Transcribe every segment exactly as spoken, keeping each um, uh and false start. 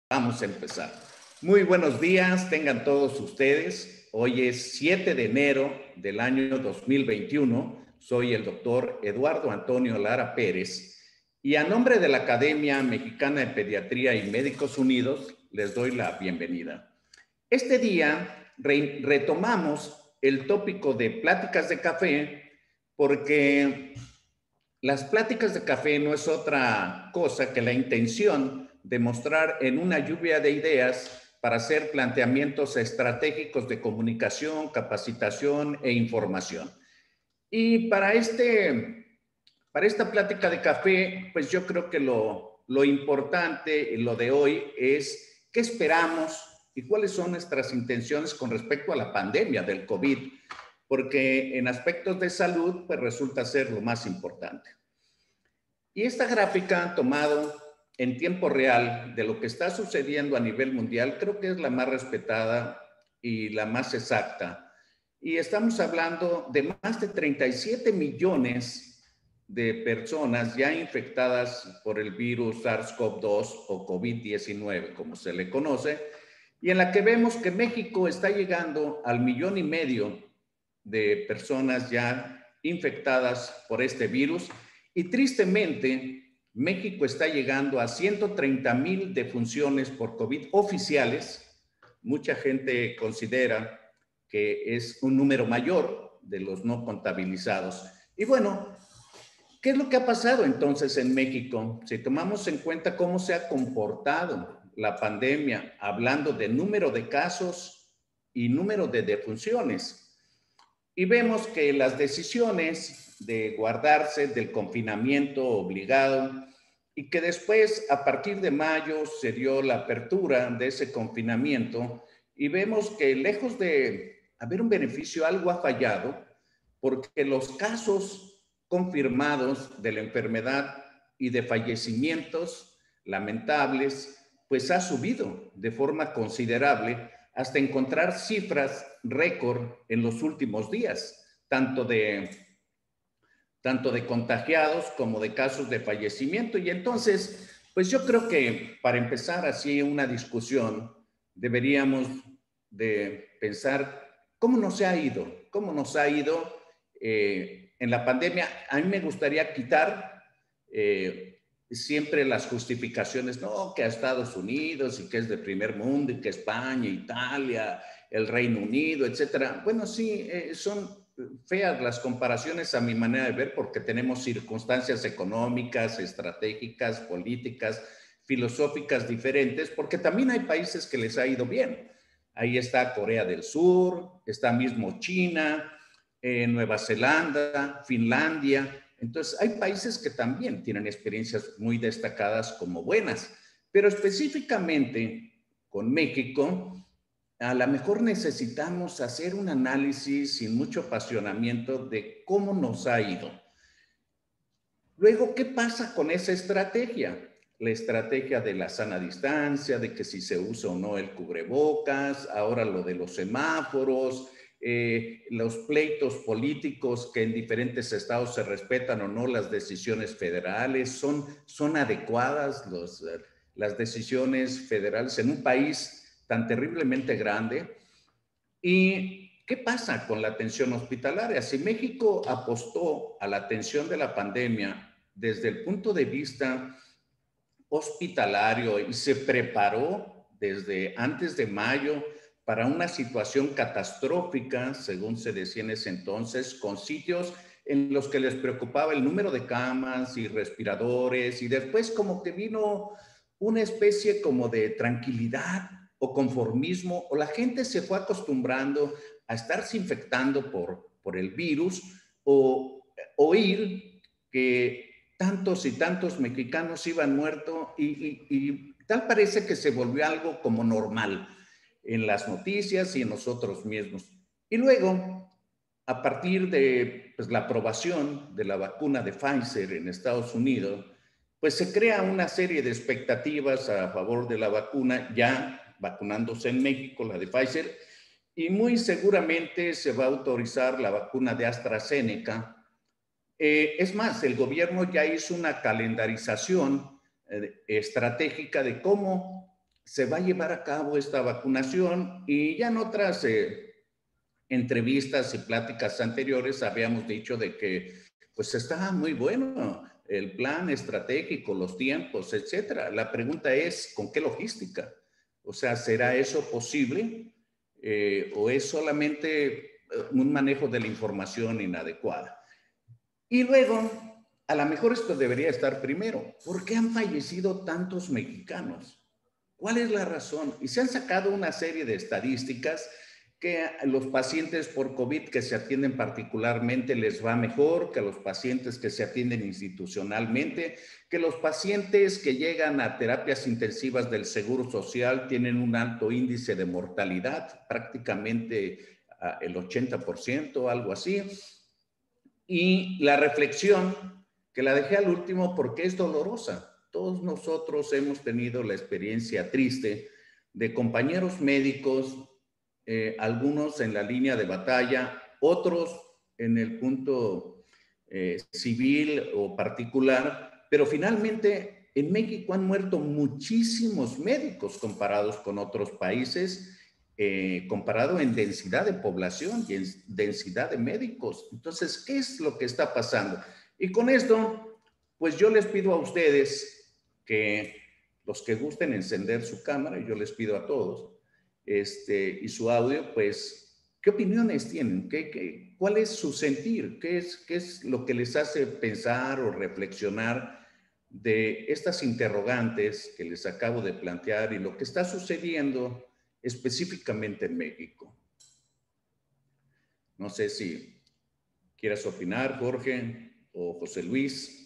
Vamos a empezar. Muy buenos días, tengan todos ustedes. Hoy es siete de enero del año dos mil veintiuno. Soy el doctor Eduardo Antonio Lara Pérez y a nombre de la Academia Mexicana de Pediatría y Médicos Unidos les doy la bienvenida. Este día re retomamos el tópico de pláticas de café porque las pláticas de café no es otra cosa que la intención de mostrar en una lluvia de ideas para hacer planteamientos estratégicos de comunicación, capacitación e información. Y para, este, para esta plática de café, pues yo creo que lo, lo importante, lo de hoy, es qué esperamos y cuáles son nuestras intenciones con respecto a la pandemia del COVID, porque en aspectos de salud, pues resulta ser lo más importante. Y esta gráfica tomado en tiempo real de lo que está sucediendo a nivel mundial, creo que es la más respetada y la más exacta. Y estamos hablando de más de treinta y siete millones de personas ya infectadas por el virus SARS CoV dos o COVID diecinueve, como se le conoce, y en la que vemos que México está llegando al millón y medio de personas ya infectadas por este virus. Y tristemente, México está llegando a ciento treinta mil defunciones por COVID oficiales. Mucha gente considera que es un número mayor de los no contabilizados. Y bueno, ¿qué es lo que ha pasado entonces en México? Si tomamos en cuenta cómo se ha comportado la pandemia, hablando de número de casos y número de defunciones, y vemos que las decisiones de guardarse del confinamiento obligado y que después, a partir de mayo, se dio la apertura de ese confinamiento y vemos que lejos de haber un beneficio, algo ha fallado porque los casos confirmados de la enfermedad y de fallecimientos lamentables, pues ha subido de forma considerable hasta encontrar cifras récord en los últimos días, tanto de, tanto de contagiados como de casos de fallecimiento. Y entonces, pues yo creo que para empezar así una discusión, deberíamos de pensar cómo nos ha ido, cómo nos ha ido eh, en la pandemia. A mí me gustaría quitar eh, siempre las justificaciones, no, que a Estados Unidos y que es de primer mundo y que España, Italia, el Reino Unido, etcétera. Bueno, sí, eh, son feas las comparaciones a mi manera de ver porque tenemos circunstancias económicas, estratégicas, políticas, filosóficas diferentes, porque también hay países que les ha ido bien. Ahí está Corea del Sur, está mismo China, eh, Nueva Zelanda, Finlandia. Entonces, hay países que también tienen experiencias muy destacadas como buenas, pero específicamente con México, a lo mejor necesitamos hacer un análisis sin mucho apasionamiento de cómo nos ha ido. Luego, ¿qué pasa con esa estrategia? La estrategia de la sana distancia, de que si se usa o no el cubrebocas, ahora lo de los semáforos, eh, los pleitos políticos que en diferentes estados se respetan o no las decisiones federales, son, son adecuadas los, las decisiones federales en un país tan terriblemente grande. ¿Y qué pasa con la atención hospitalaria? Si México apostó a la atención de la pandemia desde el punto de vista hospitalario y se preparó desde antes de mayo para una situación catastrófica, según se decía en ese entonces, con sitios en los que les preocupaba el número de camas y respiradores, y después como que vino una especie como de tranquilidad o conformismo, o la gente se fue acostumbrando a estarse infectando por, por el virus, o oír que tantos y tantos mexicanos iban muertos y, y, y tal parece que se volvió algo como normal en las noticias y en nosotros mismos. Y luego, a partir de pues, la aprobación de la vacuna de Pfizer en Estados Unidos, pues se crea una serie de expectativas a favor de la vacuna, ya vacunándose en México, la de Pfizer, y muy seguramente se va a autorizar la vacuna de AstraZeneca. Eh, es más, el gobierno ya hizo una calendarización eh, estratégica de cómo se va a llevar a cabo esta vacunación y ya en otras eh, entrevistas y pláticas anteriores habíamos dicho de que pues está muy bueno el plan estratégico, los tiempos, etcétera. La pregunta es, ¿con qué logística? O sea, ¿será eso posible eh, o es solamente un manejo de la información inadecuada? Y luego, a lo mejor esto debería estar primero. ¿Por qué han fallecido tantos mexicanos? ¿Cuál es la razón? Y se han sacado una serie de estadísticas que a los pacientes por COVID que se atienden particularmente les va mejor que a los pacientes que se atienden institucionalmente, que los pacientes que llegan a terapias intensivas del Seguro Social tienen un alto índice de mortalidad, prácticamente uh, el ochenta por ciento, algo así. Y la reflexión, que la dejé al último porque es dolorosa. Todos nosotros hemos tenido la experiencia triste de compañeros médicos, eh, algunos en la línea de batalla, otros en el punto eh, civil o particular, pero finalmente en México han muerto muchísimos médicos comparados con otros países, eh, comparado en densidad de población y en densidad de médicos. Entonces, ¿qué es lo que está pasando? Y con esto, pues yo les pido a ustedes que los que gusten encender su cámara, y yo les pido a todos, este, y su audio, pues, ¿qué opiniones tienen? ¿Qué, qué, ¿Cuál es su sentir? ¿Qué es, ¿Qué es lo que les hace pensar o reflexionar de estas interrogantes que les acabo de plantear y lo que está sucediendo específicamente en México? No sé si quieras opinar, Jorge o José Luis.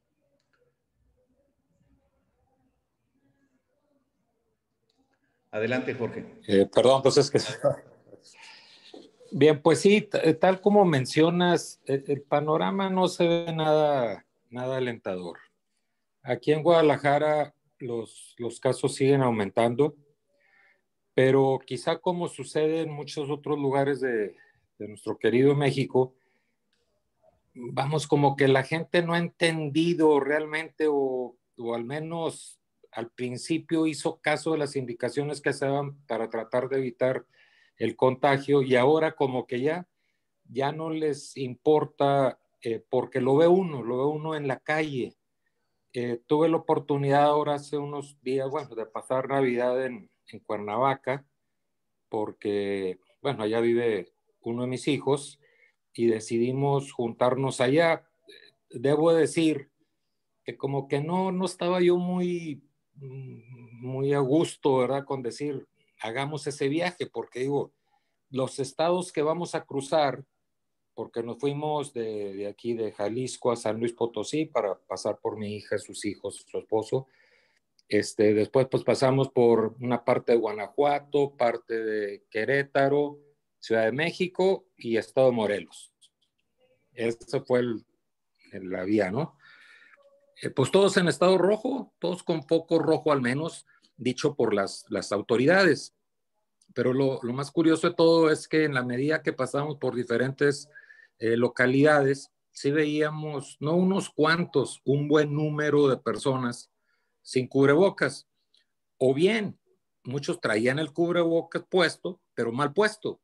Adelante, Jorge. Eh, perdón, pues es que... Bien, pues sí, tal como mencionas, el, el panorama no se ve nada, nada alentador. Aquí en Guadalajara los, los casos siguen aumentando, pero quizá como sucede en muchos otros lugares de, de nuestro querido México, vamos, como que la gente no ha entendido realmente o, o al menos al principio hizo caso de las indicaciones que se daban para tratar de evitar el contagio y ahora como que ya, ya no les importa eh, porque lo ve uno, lo ve uno en la calle. Eh, tuve la oportunidad ahora hace unos días, bueno, de pasar Navidad en, en Cuernavaca porque, bueno, allá vive uno de mis hijos y decidimos juntarnos allá. Debo decir que como que no, no estaba yo muy, muy a gusto, ¿verdad? Con decir, hagamos ese viaje, porque digo, los estados que vamos a cruzar, porque nos fuimos de, de aquí, de Jalisco a San Luis Potosí, para pasar por mi hija, sus hijos, su esposo. Este, después pues pasamos por una parte de Guanajuato, parte de Querétaro, Ciudad de México y Estado de Morelos. Esa fue el, la vía, ¿no? Eh, pues todos en estado rojo, todos con foco rojo al menos, dicho por las, las autoridades. Pero lo, lo más curioso de todo es que en la medida que pasamos por diferentes eh, localidades, sí veíamos, no unos cuantos, un buen número de personas sin cubrebocas. O bien, muchos traían el cubrebocas puesto, pero mal puesto.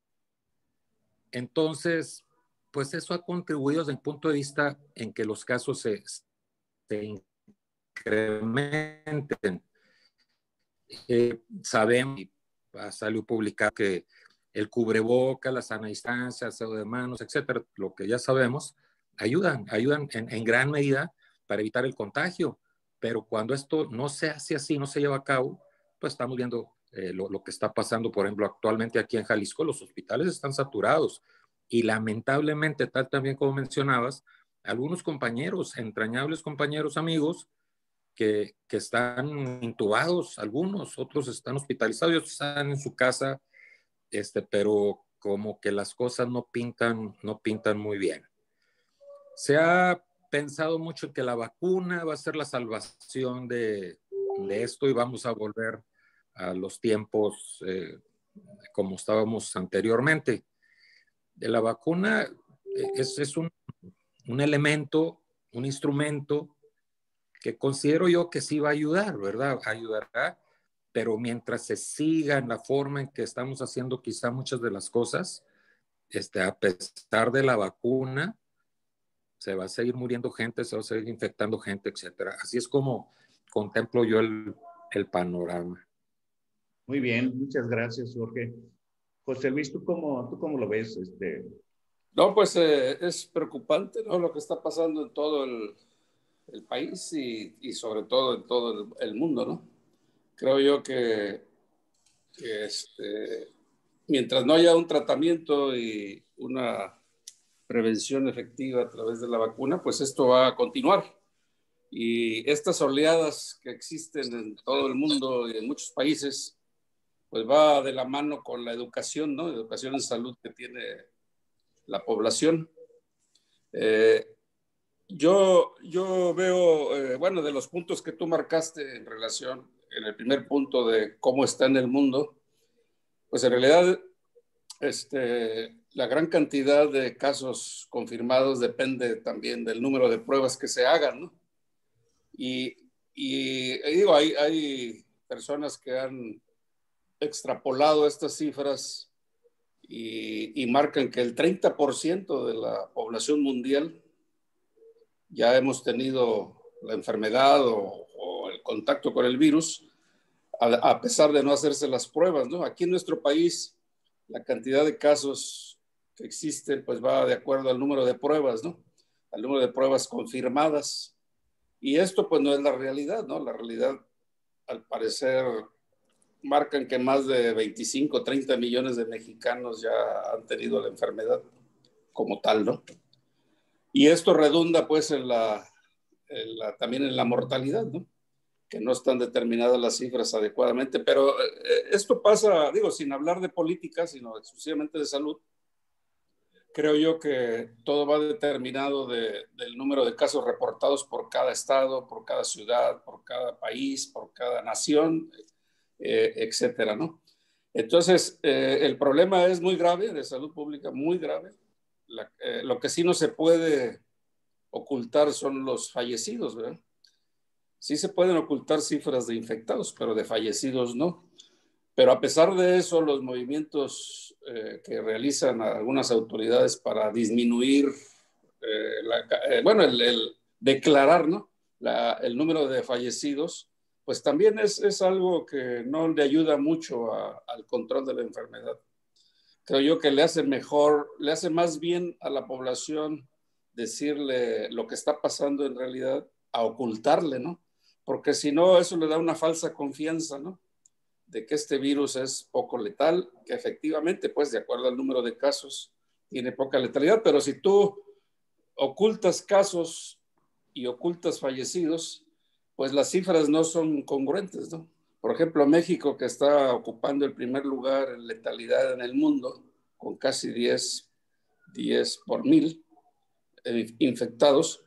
Entonces, pues eso ha contribuido desde el punto de vista en que los casos se, se incrementen. Eh, sabemos, y salió publicado que el cubreboca, la sana distancia, aseo de manos, etcétera, lo que ya sabemos, ayudan, ayudan en, en gran medida para evitar el contagio. Pero cuando esto no se hace así, no se lleva a cabo, pues estamos viendo eh, lo, lo que está pasando, por ejemplo, actualmente aquí en Jalisco, los hospitales están saturados y lamentablemente, tal también como mencionabas, algunos compañeros, entrañables compañeros, amigos, que, que están intubados, algunos, otros están hospitalizados, otros están en su casa, este, pero como que las cosas no pintan, no pintan muy bien. Se ha pensado mucho en que la vacuna va a ser la salvación de, de esto y vamos a volver a los tiempos eh, como estábamos anteriormente. De la vacuna es, es un, un elemento, un instrumento que considero yo que sí va a ayudar, ¿verdad? Ayudará pero mientras se siga en la forma en que estamos haciendo quizá muchas de las cosas, este, a pesar de la vacuna, se va a seguir muriendo gente, se va a seguir infectando gente, etcétera. Así es como contemplo yo el, el panorama. Muy bien, muchas gracias, Jorge. José Luis, ¿tú cómo, tú cómo lo ves? Este... No, pues eh, es preocupante, ¿no? Lo que está pasando en todo el, el país y, y sobre todo en todo el, el mundo, ¿no? Creo yo que, que este, mientras no haya un tratamiento y una prevención efectiva a través de la vacuna, pues esto va a continuar. Y estas oleadas que existen en todo el mundo y en muchos países, pues va de la mano con la educación, ¿no? Educación en salud que tiene la población. Eh, yo, yo veo, eh, bueno, de los puntos que tú marcaste en relación, en el primer punto de cómo está en el mundo, pues en realidad este, la gran cantidad de casos confirmados depende también del número de pruebas que se hagan, ¿no? Y, y, y digo, hay, hay personas que han extrapolado estas cifras y, y marcan que el treinta por ciento de la población mundial ya hemos tenido la enfermedad o, o el contacto con el virus, a, a pesar de no hacerse las pruebas, ¿no? Aquí en nuestro país, la cantidad de casos que existen, pues va de acuerdo al número de pruebas, ¿no? Al número de pruebas confirmadas. Y esto, pues, no es la realidad, ¿no? La realidad, al parecer, marcan que más de veinticinco, treinta millones de mexicanos ya han tenido la enfermedad como tal, ¿no? Y esto redunda, pues, en la, en la, también en la mortalidad, ¿no? Que no están determinadas las cifras adecuadamente, pero eh, esto pasa, digo, sin hablar de política, sino exclusivamente de salud. Creo yo que todo va determinado de, del número de casos reportados por cada estado, por cada ciudad, por cada país, por cada nación, eh, etcétera, ¿no? Entonces, eh, el problema es muy grave, de salud pública, muy grave. La, eh, lo que sí no se puede ocultar son los fallecidos, ¿verdad? Sí se pueden ocultar cifras de infectados, pero de fallecidos no. Pero a pesar de eso, los movimientos eh, que realizan algunas autoridades para disminuir, eh, la, eh, bueno, el, el declarar, ¿no? La, el número de fallecidos, pues también es, es algo que no le ayuda mucho a, al control de la enfermedad. Creo yo que le hace mejor, le hace más bien a la población decirle lo que está pasando en realidad, a ocultarle, ¿no? Porque si no, eso le da una falsa confianza, ¿no? De que este virus es poco letal, que efectivamente, pues de acuerdo al número de casos, tiene poca letalidad, pero si tú ocultas casos y ocultas fallecidos, pues las cifras no son congruentes, ¿no? Por ejemplo, México, que está ocupando el primer lugar en letalidad en el mundo, con casi diez, diez por mil eh, infectados,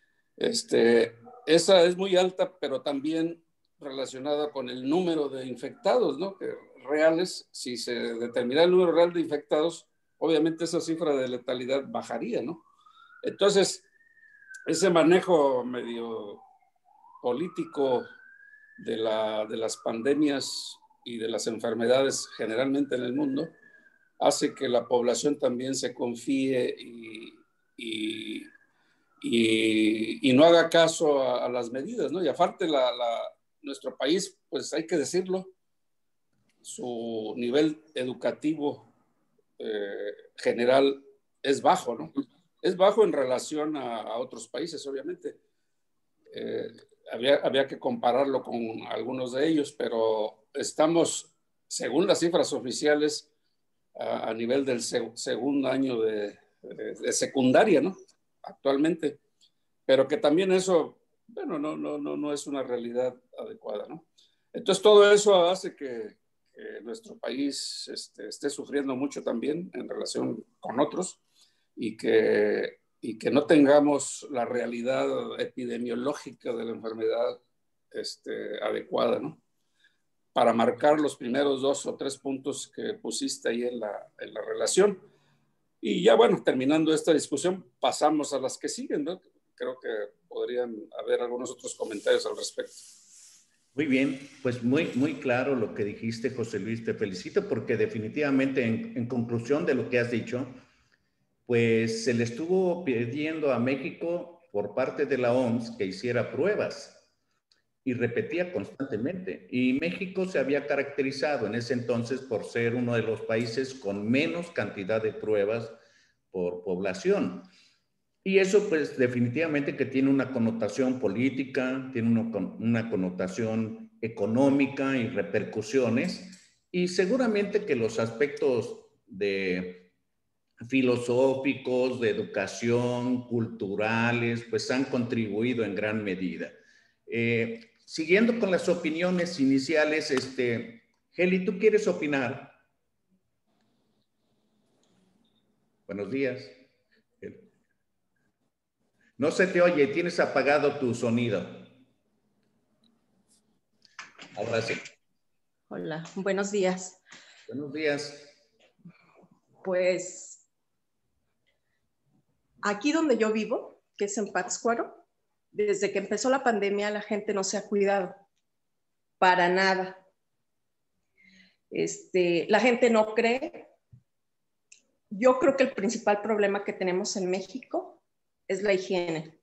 este, esa es muy alta, pero también relacionada con el número de infectados, ¿no? Que reales, si se determina el número real de infectados, obviamente esa cifra de letalidad bajaría, ¿no? Entonces, ese manejo medio político de, la, de las pandemias y de las enfermedades generalmente en el mundo hace que la población también se confíe y, y Y, y no haga caso a, a las medidas, ¿no? Y aparte, la, la, nuestro país, pues hay que decirlo, su nivel educativo eh, general es bajo, ¿no? Es bajo en relación a, a otros países, obviamente. Eh, había, había que compararlo con algunos de ellos, pero estamos, según las cifras oficiales, a, a nivel del seg segundo año de, de, de secundaria, ¿no? Actualmente. Pero que también eso, bueno, no, no, no, no es una realidad adecuada, ¿no? Entonces todo eso hace que, que nuestro país este, esté sufriendo mucho también en relación con otros y que, y que no tengamos la realidad epidemiológica de la enfermedad este, adecuada, ¿no? Para marcar los primeros dos o tres puntos que pusiste ahí en la, en la relación. Y ya bueno, terminando esta discusión, pasamos a las que siguen, ¿no? Creo que podrían haber algunos otros comentarios al respecto. Muy bien, pues muy, muy claro lo que dijiste, José Luis. Te felicito porque definitivamente en, en conclusión de lo que has dicho, pues se le estuvo pidiendo a México por parte de la O M S que hiciera pruebas y repetía constantemente. Y México se había caracterizado en ese entonces por ser uno de los países con menos cantidad de pruebas por población. Y eso pues definitivamente que tiene una connotación política, tiene una, una connotación económica y repercusiones, y seguramente que los aspectos de filosóficos, de educación, culturales, pues han contribuido en gran medida. Eh, siguiendo con las opiniones iniciales, este, Heli, ¿tú quieres opinar? Buenos días. No se te oye, tienes apagado tu sonido. Ahora sí. Hola, buenos días. Buenos días. Pues aquí donde yo vivo, que es en Pátzcuaro, desde que empezó la pandemia la gente no se ha cuidado para nada. Este, la gente no cree. Yo creo que el principal problema que tenemos en México es la higiene.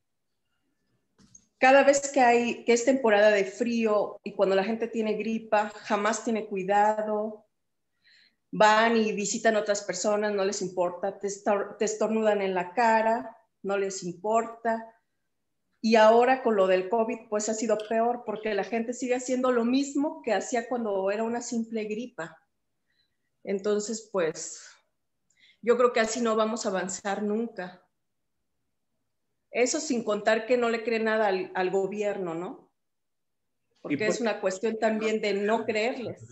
Cada vez que hay, que es temporada de frío y cuando la gente tiene gripa, jamás tiene cuidado. Van y visitan a otras personas, no les importa, te, estor te estornudan en la cara, no les importa. Y ahora con lo del COVID, pues ha sido peor porque la gente sigue haciendo lo mismo que hacía cuando era una simple gripa. Entonces, pues, yo creo que así no vamos a avanzar nunca. Eso sin contar que no le cree nada al, al gobierno, ¿no? Porque es una cuestión también de no creerles.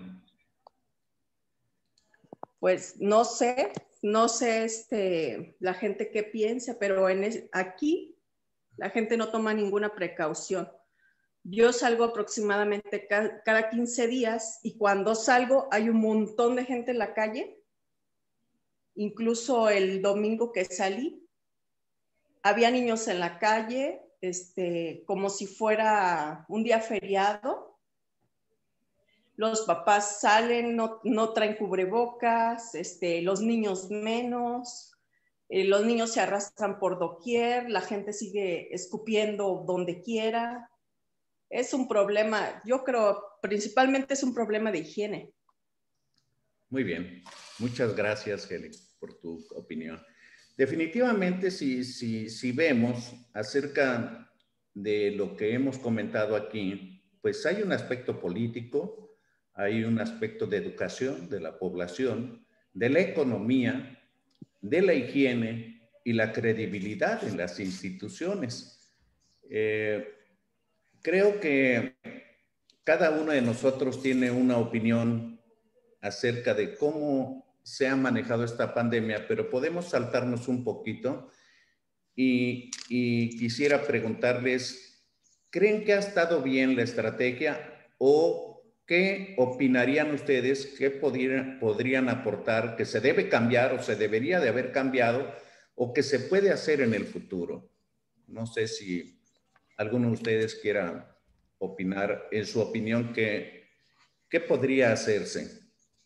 Pues no sé, no sé este, la gente qué piensa, pero en es, aquí la gente no toma ninguna precaución. Yo salgo aproximadamente ca cada quince días y cuando salgo hay un montón de gente en la calle. Incluso el domingo que salí, había niños en la calle, este, como si fuera un día feriado. Los papás salen, no, no traen cubrebocas, este, los niños menos, eh, los niños se arrastran por doquier, la gente sigue escupiendo donde quiera. Es un problema, yo creo, principalmente es un problema de higiene. Muy bien, muchas gracias, Heli, por tu opinión. Definitivamente, si, si, si vemos acerca de lo que hemos comentado aquí, pues hay un aspecto político, hay un aspecto de educación de la población, de la economía, de la higiene y la credibilidad en las instituciones. Eh, creo que cada uno de nosotros tiene una opinión acerca de cómo se ha manejado esta pandemia, pero podemos saltarnos un poquito y, y quisiera preguntarles, ¿creen que ha estado bien la estrategia o qué opinarían ustedes que podrían, podrían aportar, que se debe cambiar o se debería de haber cambiado o que se puede hacer en el futuro? No sé si alguno de ustedes quiera opinar en su opinión, ¿qué, qué podría hacerse?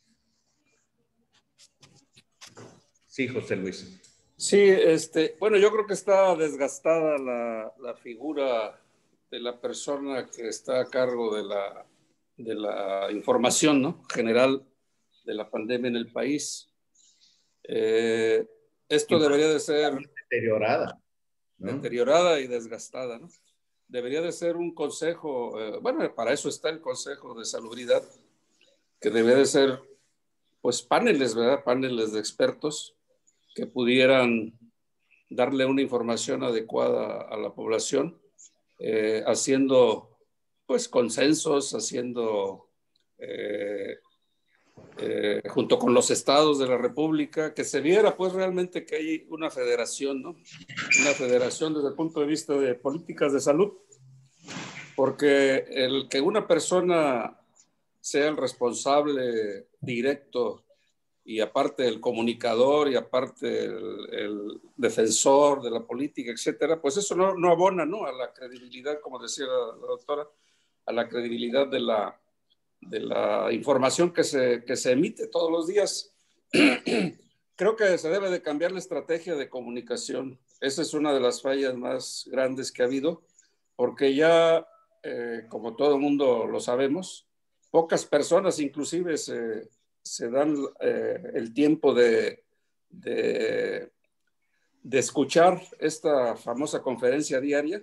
Sí, José Luis. Sí, este, bueno, yo creo que está desgastada la, la figura de la persona que está a cargo de la, de la información, ¿no?, general de la pandemia en el país. Eh, esto debería de ser deteriorada, ¿no? Deteriorada y desgastada, ¿no? Debería de ser un consejo, eh, bueno, para eso está el Consejo de Salubridad, que debería de ser, pues, paneles, ¿verdad? Paneles de expertos que pudieran darle una información adecuada a la población, eh, haciendo, pues, consensos, haciendo, eh, eh, junto con los estados de la República, que se viera, pues, realmente que hay una federación, ¿no? Una federación desde el punto de vista de políticas de salud, porque el que una persona sea el responsable directo y aparte el comunicador y aparte el, el defensor de la política, etcétera, pues eso no, no abona, ¿no?, a la credibilidad, como decía la, la doctora, a la credibilidad de la, de la información que se, que se emite todos los días. Creo que se debe de cambiar la estrategia de comunicación. Esa es una de las fallas más grandes que ha habido, porque ya, eh, como todo el mundo lo sabemos, pocas personas inclusive se, se dan eh, el tiempo de, de, de escuchar esta famosa conferencia diaria,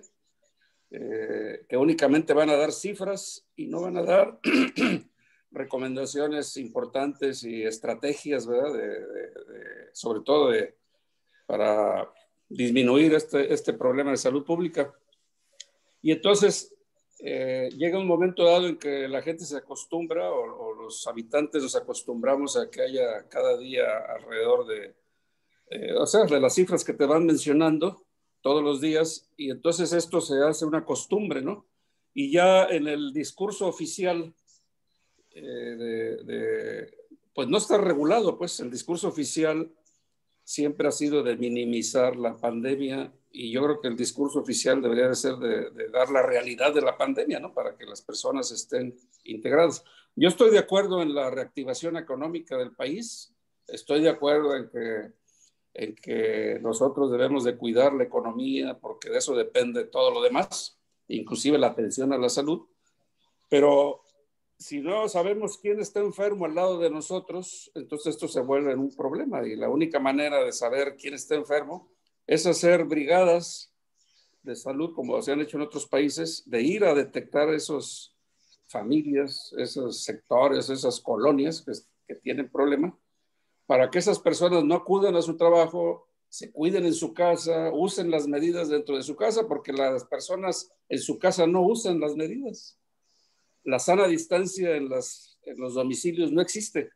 eh, que únicamente van a dar cifras y no van a dar recomendaciones importantes y estrategias, ¿verdad? De, de, de, sobre todo de, para disminuir este, este problema de salud pública. Y entonces eh, llega un momento dado en que la gente se acostumbra, o, o los habitantes nos acostumbramos a que haya cada día alrededor de, eh, o sea, de las cifras que te van mencionando todos los días, y entonces esto se hace una costumbre, ¿no? Y ya en el discurso oficial, Eh, de, de, pues no está regulado, pues el discurso oficial siempre ha sido de minimizar la pandemia, y yo creo que el discurso oficial debería de ser de, de dar la realidad de la pandemia, ¿no? Para que las personas estén integradas. Yo estoy de acuerdo en la reactivación económica del país, estoy de acuerdo en que, en que nosotros debemos de cuidar la economía, porque de eso depende todo lo demás, inclusive la atención a la salud, pero si no sabemos quién está enfermo al lado de nosotros, entonces esto se vuelve un problema, y la única manera de saber quién está enfermo es hacer brigadas de salud, como se han hecho en otros países, de ir a detectar esas familias, esos sectores, esas colonias que, que tienen problema, para que esas personas no acudan a su trabajo, se cuiden en su casa, usen las medidas dentro de su casa, porque las personas en su casa no usan las medidas. La sana distancia en, las, en los domicilios no existe,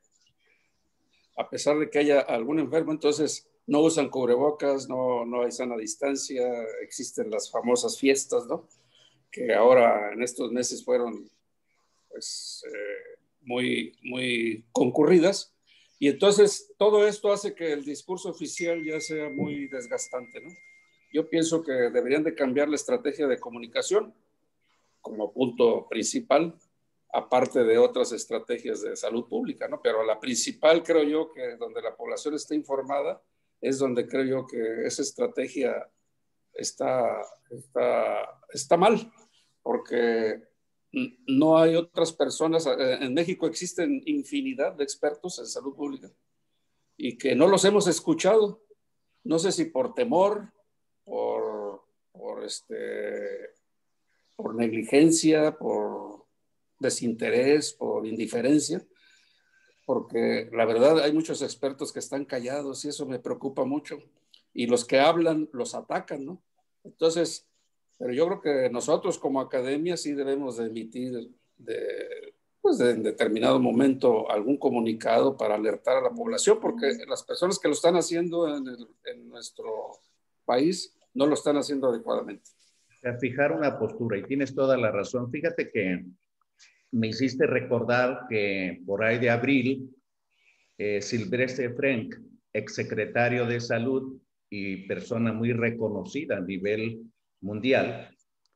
a pesar de que haya algún enfermo. Entonces no usan cubrebocas, no, no hay sana distancia, existen las famosas fiestas, ¿no? Que ahora en estos meses fueron pues, eh, muy, muy concurridas, y entonces todo esto hace que el discurso oficial ya sea muy desgastante, ¿no? Yo pienso que deberían de cambiar la estrategia de comunicación como punto principal, aparte de otras estrategias de salud pública, ¿no? Pero la principal, creo yo, que donde la población esté informada, es donde creo yo que esa estrategia está, está, está mal, porque no hay otras personas. En México existen infinidad de expertos en salud pública y que no los hemos escuchado. No sé si por temor, por, por este... por negligencia, por desinterés, por indiferencia, porque la verdad hay muchos expertos que están callados y eso me preocupa mucho, y los que hablan los atacan, ¿no? Entonces, pero yo creo que nosotros como academia sí debemos de emitir de, pues de, en determinado momento algún comunicado para alertar a la población, porque las personas que lo están haciendo en, el, en nuestro país no lo están haciendo adecuadamente. A fijar una postura, y tienes toda la razón. Fíjate que me hiciste recordar que por ahí de abril, eh, Silvestre Frank, exsecretario de Salud y persona muy reconocida a nivel mundial,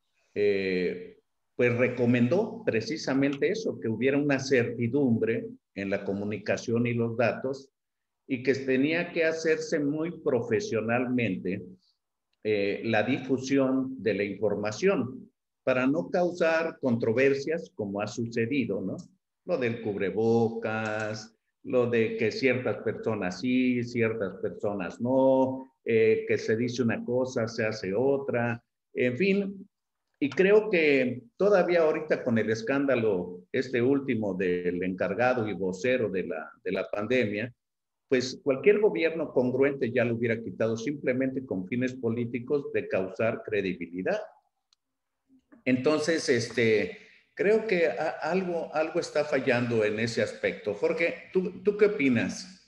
eh, pues recomendó precisamente eso, que hubiera una certidumbre en la comunicación y los datos, y que tenía que hacerse muy profesionalmente Eh, la difusión de la información para no causar controversias como ha sucedido, ¿no? Lo del cubrebocas, lo de que ciertas personas sí, ciertas personas no, eh, que se dice una cosa, se hace otra, en fin. Y creo que todavía ahorita con el escándalo este último del encargado y vocero de la, de la pandemia, pues cualquier gobierno congruente ya lo hubiera quitado simplemente con fines políticos de causar credibilidad. Entonces, este, creo que a, algo, algo está fallando en ese aspecto. Jorge, ¿tú, tú qué opinas?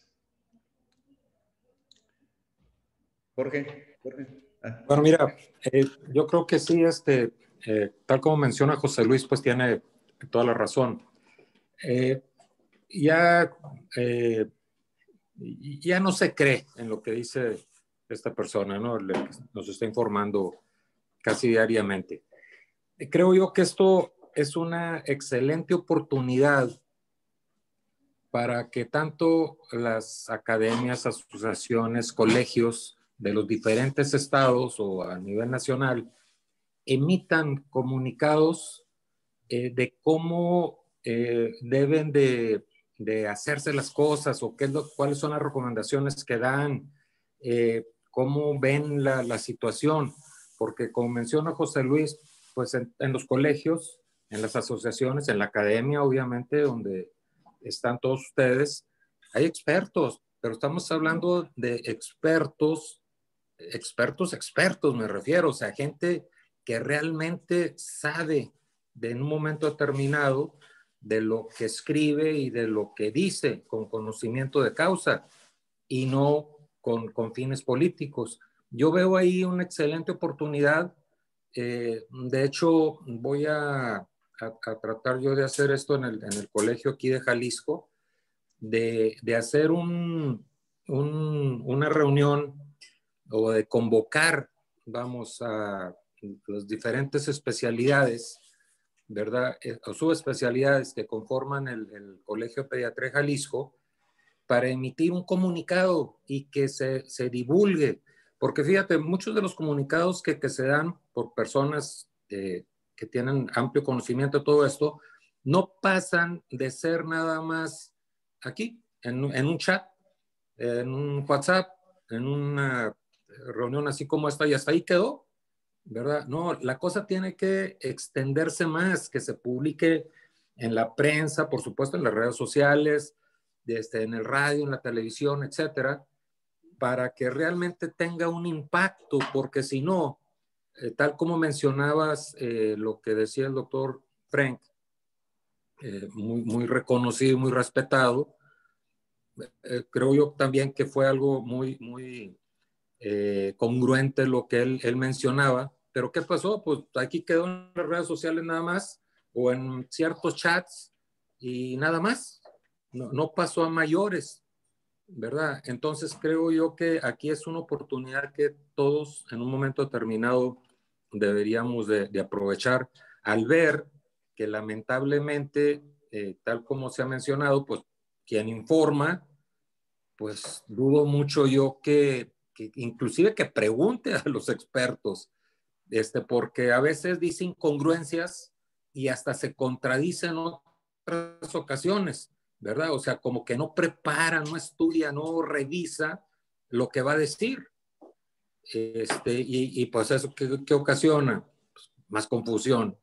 Jorge, Jorge. Ah. Bueno, mira, eh, yo creo que sí, este, eh, tal como menciona José Luis, pues tiene toda la razón. Eh, ya... Eh, ya no se cree en lo que dice esta persona, ¿no? Le, nos está informando casi diariamente. Creo yo que esto es una excelente oportunidad para que tanto las academias, asociaciones, colegios de los diferentes estados o a nivel nacional emitan comunicados eh, de cómo eh, deben de, de hacerse las cosas o qué es lo, cuáles son las recomendaciones que dan, eh, cómo ven la, la situación. Porque como menciona José Luis, pues en, en los colegios, en las asociaciones, en la academia, obviamente, donde están todos ustedes, hay expertos, pero estamos hablando de expertos, expertos, expertos me refiero, o sea, gente que realmente sabe de en un momento determinado de lo que escribe y de lo que dice con conocimiento de causa y no con, con fines políticos. Yo veo ahí una excelente oportunidad. Eh, de hecho, voy a, a, a tratar yo de hacer esto en el, en el colegio aquí de Jalisco, de, de hacer un, un, una reunión o de convocar, vamos, a las diferentes especialidades, ¿verdad? O subespecialidades que conforman el, el Colegio de Pediatría de Jalisco, para emitir un comunicado y que se, se divulgue. Porque fíjate, muchos de los comunicados que, que se dan por personas eh, que tienen amplio conocimiento de todo esto, no pasan de ser nada más aquí, en, en un chat, en un WhatsApp, en una reunión así como esta, y hasta ahí quedó, ¿verdad? No, la cosa tiene que extenderse más, que se publique en la prensa, por supuesto, en las redes sociales, desde en el radio, en la televisión, etcétera, para que realmente tenga un impacto, porque si no, eh, tal como mencionabas eh, lo que decía el doctor Frank, eh, muy, muy reconocido, muy respetado, eh, creo yo también que fue algo muy, muy eh, congruente lo que él, él mencionaba. Pero ¿qué pasó? Pues aquí quedó en las redes sociales nada más, o en ciertos chats y nada más. No, no pasó a mayores, ¿verdad? Entonces creo yo que aquí es una oportunidad que todos en un momento determinado deberíamos de, de aprovechar al ver que lamentablemente, eh, tal como se ha mencionado, pues quien informa, pues dudo mucho yo que, que inclusive que pregunte a los expertos, este, porque a veces dice incongruencias y hasta se contradicen en otras ocasiones, ¿verdad? O sea, como que no prepara, no estudia, no revisa lo que va a decir. Este, y, y pues eso, ¿qué, qué ocasiona? Pues más confusión.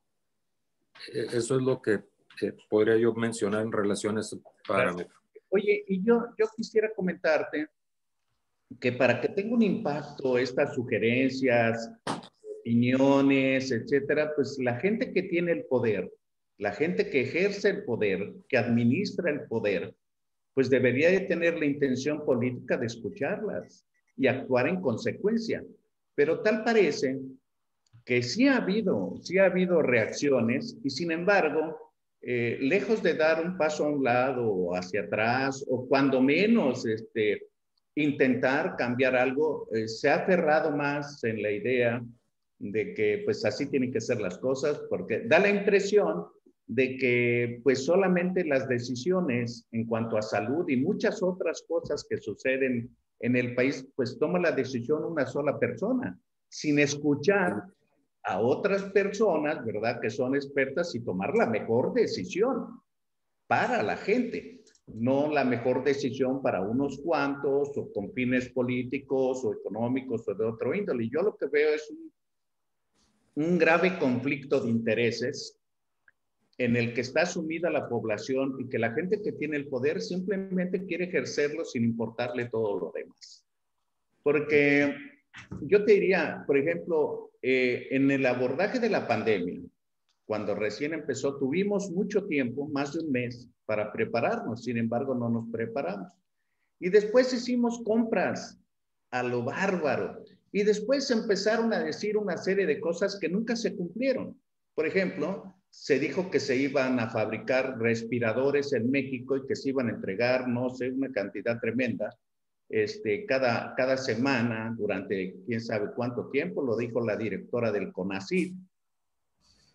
Eso es lo que, que podría yo mencionar en relación a ese parámetro. Oye, y yo, yo quisiera comentarte que para que tenga un impacto estas sugerencias, opiniones, etcétera, pues la gente que tiene el poder, la gente que ejerce el poder, que administra el poder, pues debería de tener la intención política de escucharlas y actuar en consecuencia. Pero tal parece que sí ha habido, sí ha habido reacciones y sin embargo, eh, lejos de dar un paso a un lado o hacia atrás o cuando menos este, intentar cambiar algo, eh, se ha aferrado más en la idea de que pues así tienen que ser las cosas porque da la impresión de que pues solamente las decisiones en cuanto a salud y muchas otras cosas que suceden en el país, pues toma la decisión una sola persona, sin escuchar a otras personas, ¿verdad?, que son expertas y tomar la mejor decisión para la gente, no la mejor decisión para unos cuantos o con fines políticos o económicos o de otro índole. Yo lo que veo es un, un grave conflicto de intereses en el que está sumida la población y que la gente que tiene el poder simplemente quiere ejercerlo sin importarle todo lo demás. Porque yo te diría, por ejemplo, eh, en el abordaje de la pandemia, cuando recién empezó, tuvimos mucho tiempo, más de un mes, para prepararnos. Sin embargo, no nos preparamos. Y después hicimos compras a lo bárbaro. Y después empezaron a decir una serie de cosas que nunca se cumplieron. Por ejemplo, se dijo que se iban a fabricar respiradores en México y que se iban a entregar, no sé, una cantidad tremenda. Este, cada, cada semana, durante quién sabe cuánto tiempo, lo dijo la directora del CONACYT.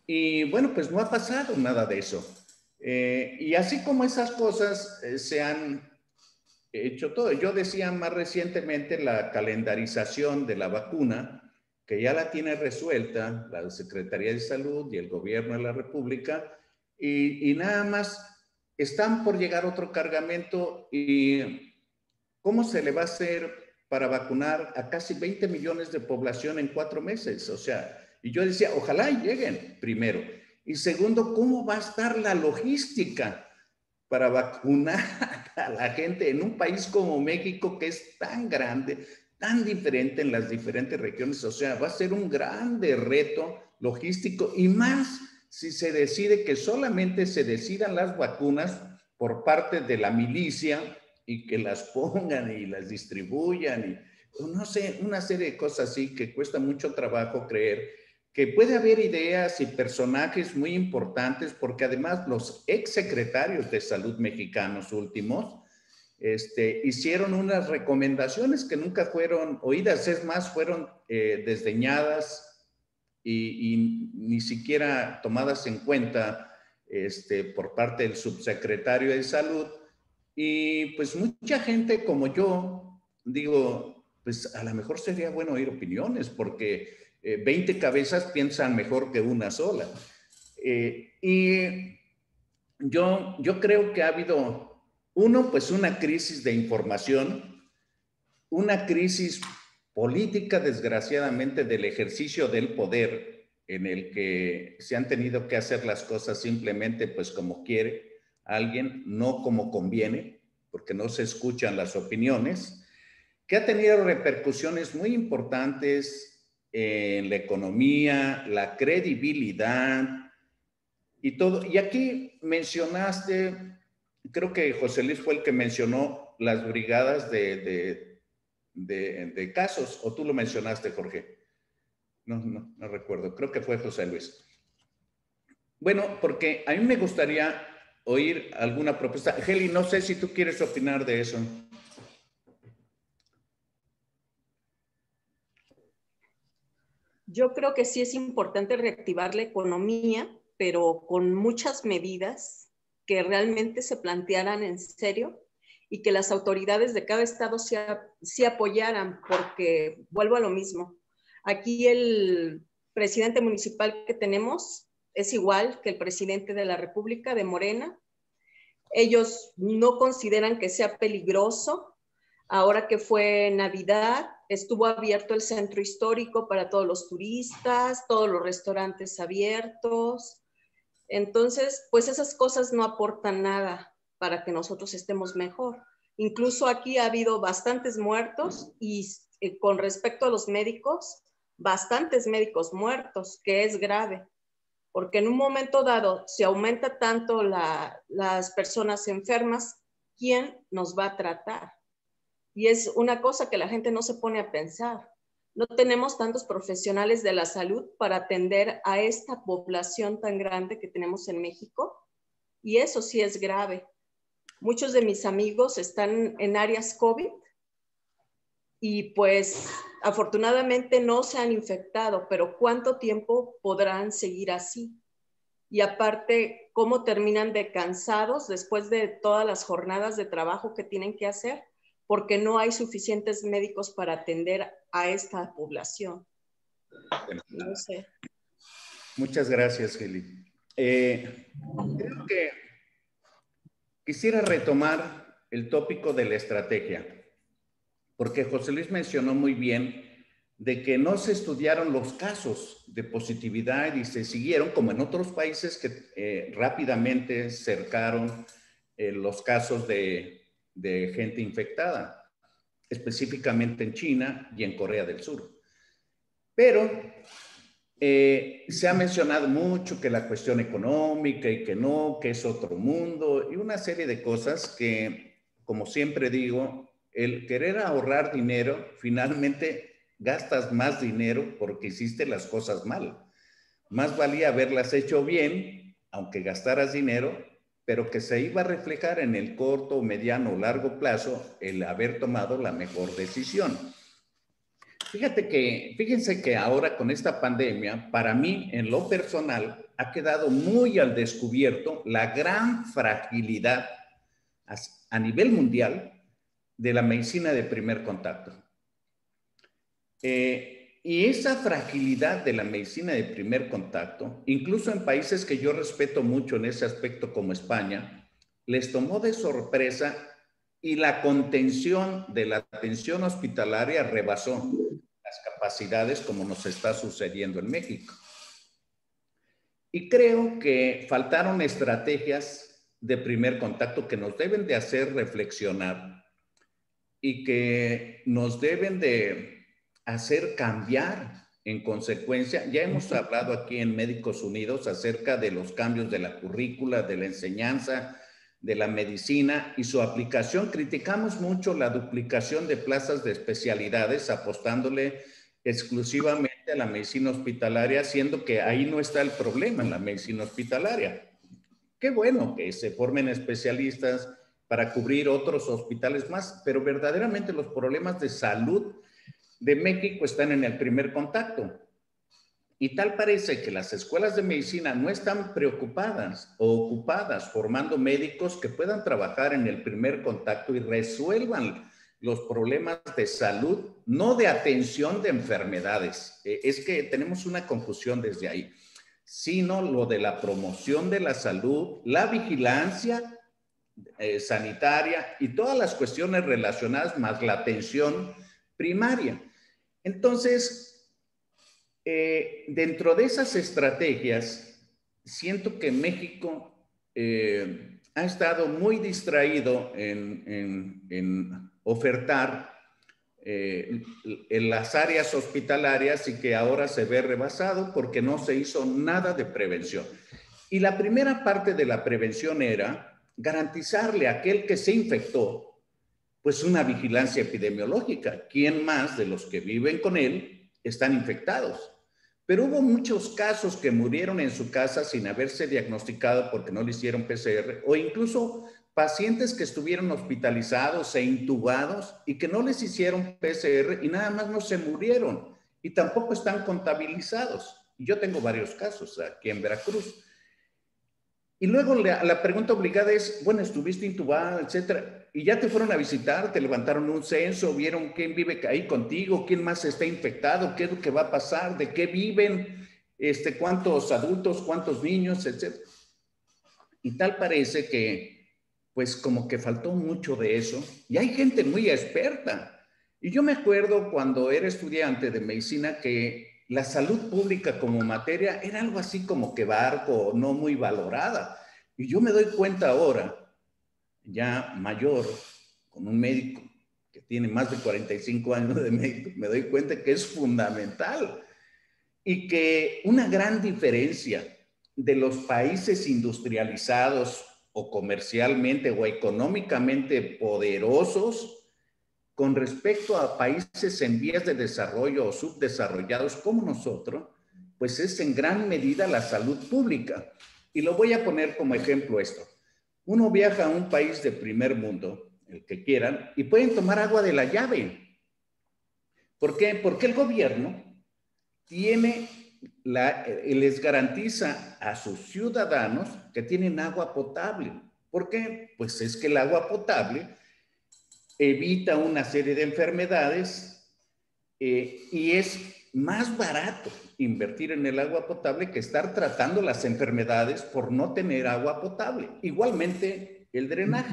Y bueno, pues no ha pasado nada de eso. Eh, y así como esas cosas eh, se han hecho todo. Yo decía más recientemente la calendarización de la vacuna, que ya la tiene resuelta la Secretaría de Salud y el Gobierno de la República, y, y nada más están por llegar otro cargamento. Y ¿cómo se le va a hacer para vacunar a casi veinte millones de población en cuatro meses? O sea, y yo decía, ojalá lleguen primero. Y segundo, ¿cómo va a estar la logística para vacunar a la gente en un país como México, que es tan grande, tan diferente en las diferentes regiones? O sea, va a ser un grande reto logístico, y más si se decide que solamente se decidan las vacunas por parte de la milicia y que las pongan y las distribuyan y no sé, una serie de cosas así que cuesta mucho trabajo creer que puede haber ideas y personajes muy importantes, porque además los exsecretarios de salud mexicanos últimos este, hicieron unas recomendaciones que nunca fueron oídas, es más, fueron eh, desdeñadas y, y ni siquiera tomadas en cuenta este, por parte del subsecretario de salud. Y pues mucha gente como yo, digo, pues a lo mejor sería bueno oír opiniones, porque eh, veinte cabezas piensan mejor que una sola. Eh, y yo, yo creo que ha habido, uno, pues una crisis de información, una crisis política, desgraciadamente, del ejercicio del poder, en el que se han tenido que hacer las cosas simplemente pues como quiere alguien, no como conviene, porque no se escuchan las opiniones, que ha tenido repercusiones muy importantes en la economía, la credibilidad y todo. Y aquí mencionaste, creo que José Luis fue el que mencionó las brigadas de, de, de, de casos, o tú lo mencionaste, Jorge. No, no, no recuerdo, creo que fue José Luis. Bueno, porque a mí me gustaría oír alguna propuesta. Heli, no sé si tú quieres opinar de eso. Yo creo que sí es importante reactivar la economía, pero con muchas medidas que realmente se plantearan en serio y que las autoridades de cada estado sí, sí apoyaran, porque vuelvo a lo mismo. Aquí el presidente municipal que tenemos es igual que el presidente de la República, de Morena. Ellos no consideran que sea peligroso. Ahora que fue Navidad, estuvo abierto el centro histórico para todos los turistas, todos los restaurantes abiertos. Entonces, pues esas cosas no aportan nada para que nosotros estemos mejor. Incluso aquí ha habido bastantes muertos y eh, con respecto a los médicos, bastantes médicos muertos, que es grave. Porque en un momento dado, si aumenta tanto la, las personas enfermas, ¿quién nos va a tratar? Y es una cosa que la gente no se pone a pensar. No tenemos tantos profesionales de la salud para atender a esta población tan grande que tenemos en México, y eso sí es grave. Muchos de mis amigos están en áreas COVID y pues afortunadamente no se han infectado, pero ¿cuánto tiempo podrán seguir así? Y aparte, ¿cómo terminan de cansados después de todas las jornadas de trabajo que tienen que hacer? Porque no hay suficientes médicos para atender a esta población. No sé. Muchas gracias, Heli. Eh, creo que quisiera retomar el tópico de la estrategia, porque José Luis mencionó muy bien de que no se estudiaron los casos de positividad y se siguieron, como en otros países que eh, rápidamente cercaron eh, los casos de, de gente infectada, específicamente en China y en Corea del Sur. Pero eh, se ha mencionado mucho que la cuestión económica y que no, que es otro mundo y una serie de cosas que, como siempre digo, el querer ahorrar dinero, finalmente gastas más dinero porque hiciste las cosas mal. Más valía haberlas hecho bien, aunque gastaras dinero, pero que se iba a reflejar en el corto, mediano o largo plazo el haber tomado la mejor decisión. Fíjate que, fíjense que ahora con esta pandemia, para mí, en lo personal, ha quedado muy al descubierto la gran fragilidad a nivel mundial de la medicina de primer contacto. Eh, y esa fragilidad de la medicina de primer contacto, incluso en países que yo respeto mucho en ese aspecto como España, les tomó de sorpresa y la contención de la atención hospitalaria rebasó las capacidades como nos está sucediendo en México. Y creo que faltaron estrategias de primer contacto que nos deben de hacer reflexionar y que nos deben de hacer cambiar en consecuencia. Ya hemos hablado aquí en Médicos Unidos acerca de los cambios de la currícula, de la enseñanza, de la medicina y su aplicación. Criticamos mucho la duplicación de plazas de especialidades, apostándole exclusivamente a la medicina hospitalaria, siendo que ahí no está el problema en la medicina hospitalaria. Qué bueno que se formen especialistas para cubrir otros hospitales más, pero verdaderamente los problemas de salud de México están en el primer contacto. Y tal parece que las escuelas de medicina no están preocupadas o ocupadas formando médicos que puedan trabajar en el primer contacto y resuelvan los problemas de salud, no de atención de enfermedades. Eh, es que tenemos una confusión desde ahí, sino lo de la promoción de la salud, la vigilancia eh, sanitaria y todas las cuestiones relacionadas más la atención primaria. Entonces, Eh, dentro de esas estrategias, siento que México eh, ha estado muy distraído en, en, en ofertar eh, en las áreas hospitalarias y que ahora se ve rebasado porque no se hizo nada de prevención. Y la primera parte de la prevención era garantizarle a aquel que se infectó, pues una vigilancia epidemiológica. ¿Quién más de los que viven con él están infectados? Pero hubo muchos casos que murieron en su casa sin haberse diagnosticado porque no le hicieron P C R, o incluso pacientes que estuvieron hospitalizados e intubados y que no les hicieron P C R y nada más no se murieron y tampoco están contabilizados. Yo tengo varios casos aquí en Veracruz. Y luego la, la pregunta obligada es, bueno, estuviste intubado, etcétera, y ya te fueron a visitar, te levantaron un censo, vieron quién vive ahí contigo, quién más está infectado, qué es lo que va a pasar, de qué viven, este, cuántos adultos, cuántos niños, etcétera. Y tal parece que, pues como que faltó mucho de eso, y hay gente muy experta. Y yo me acuerdo cuando era estudiante de medicina que la salud pública como materia era algo así como que barco, no muy valorada. Y yo me doy cuenta ahora, ya mayor, con un médico que tiene más de cuarenta y cinco años de médico, me doy cuenta que es fundamental y que una gran diferencia de los países industrializados o comercialmente o económicamente poderosos con respecto a países en vías de desarrollo o subdesarrollados como nosotros, pues es en gran medida la salud pública. Y lo voy a poner como ejemplo esto. Uno viaja a un país de primer mundo, el que quieran, y pueden tomar agua de la llave. ¿Por qué? Porque el gobierno tiene la, les garantiza a sus ciudadanos que tienen agua potable. ¿Por qué? Pues es que el agua potable evita una serie de enfermedades eh, y es más barato invertir en el agua potable que estar tratando las enfermedades por no tener agua potable. Igualmente el drenaje.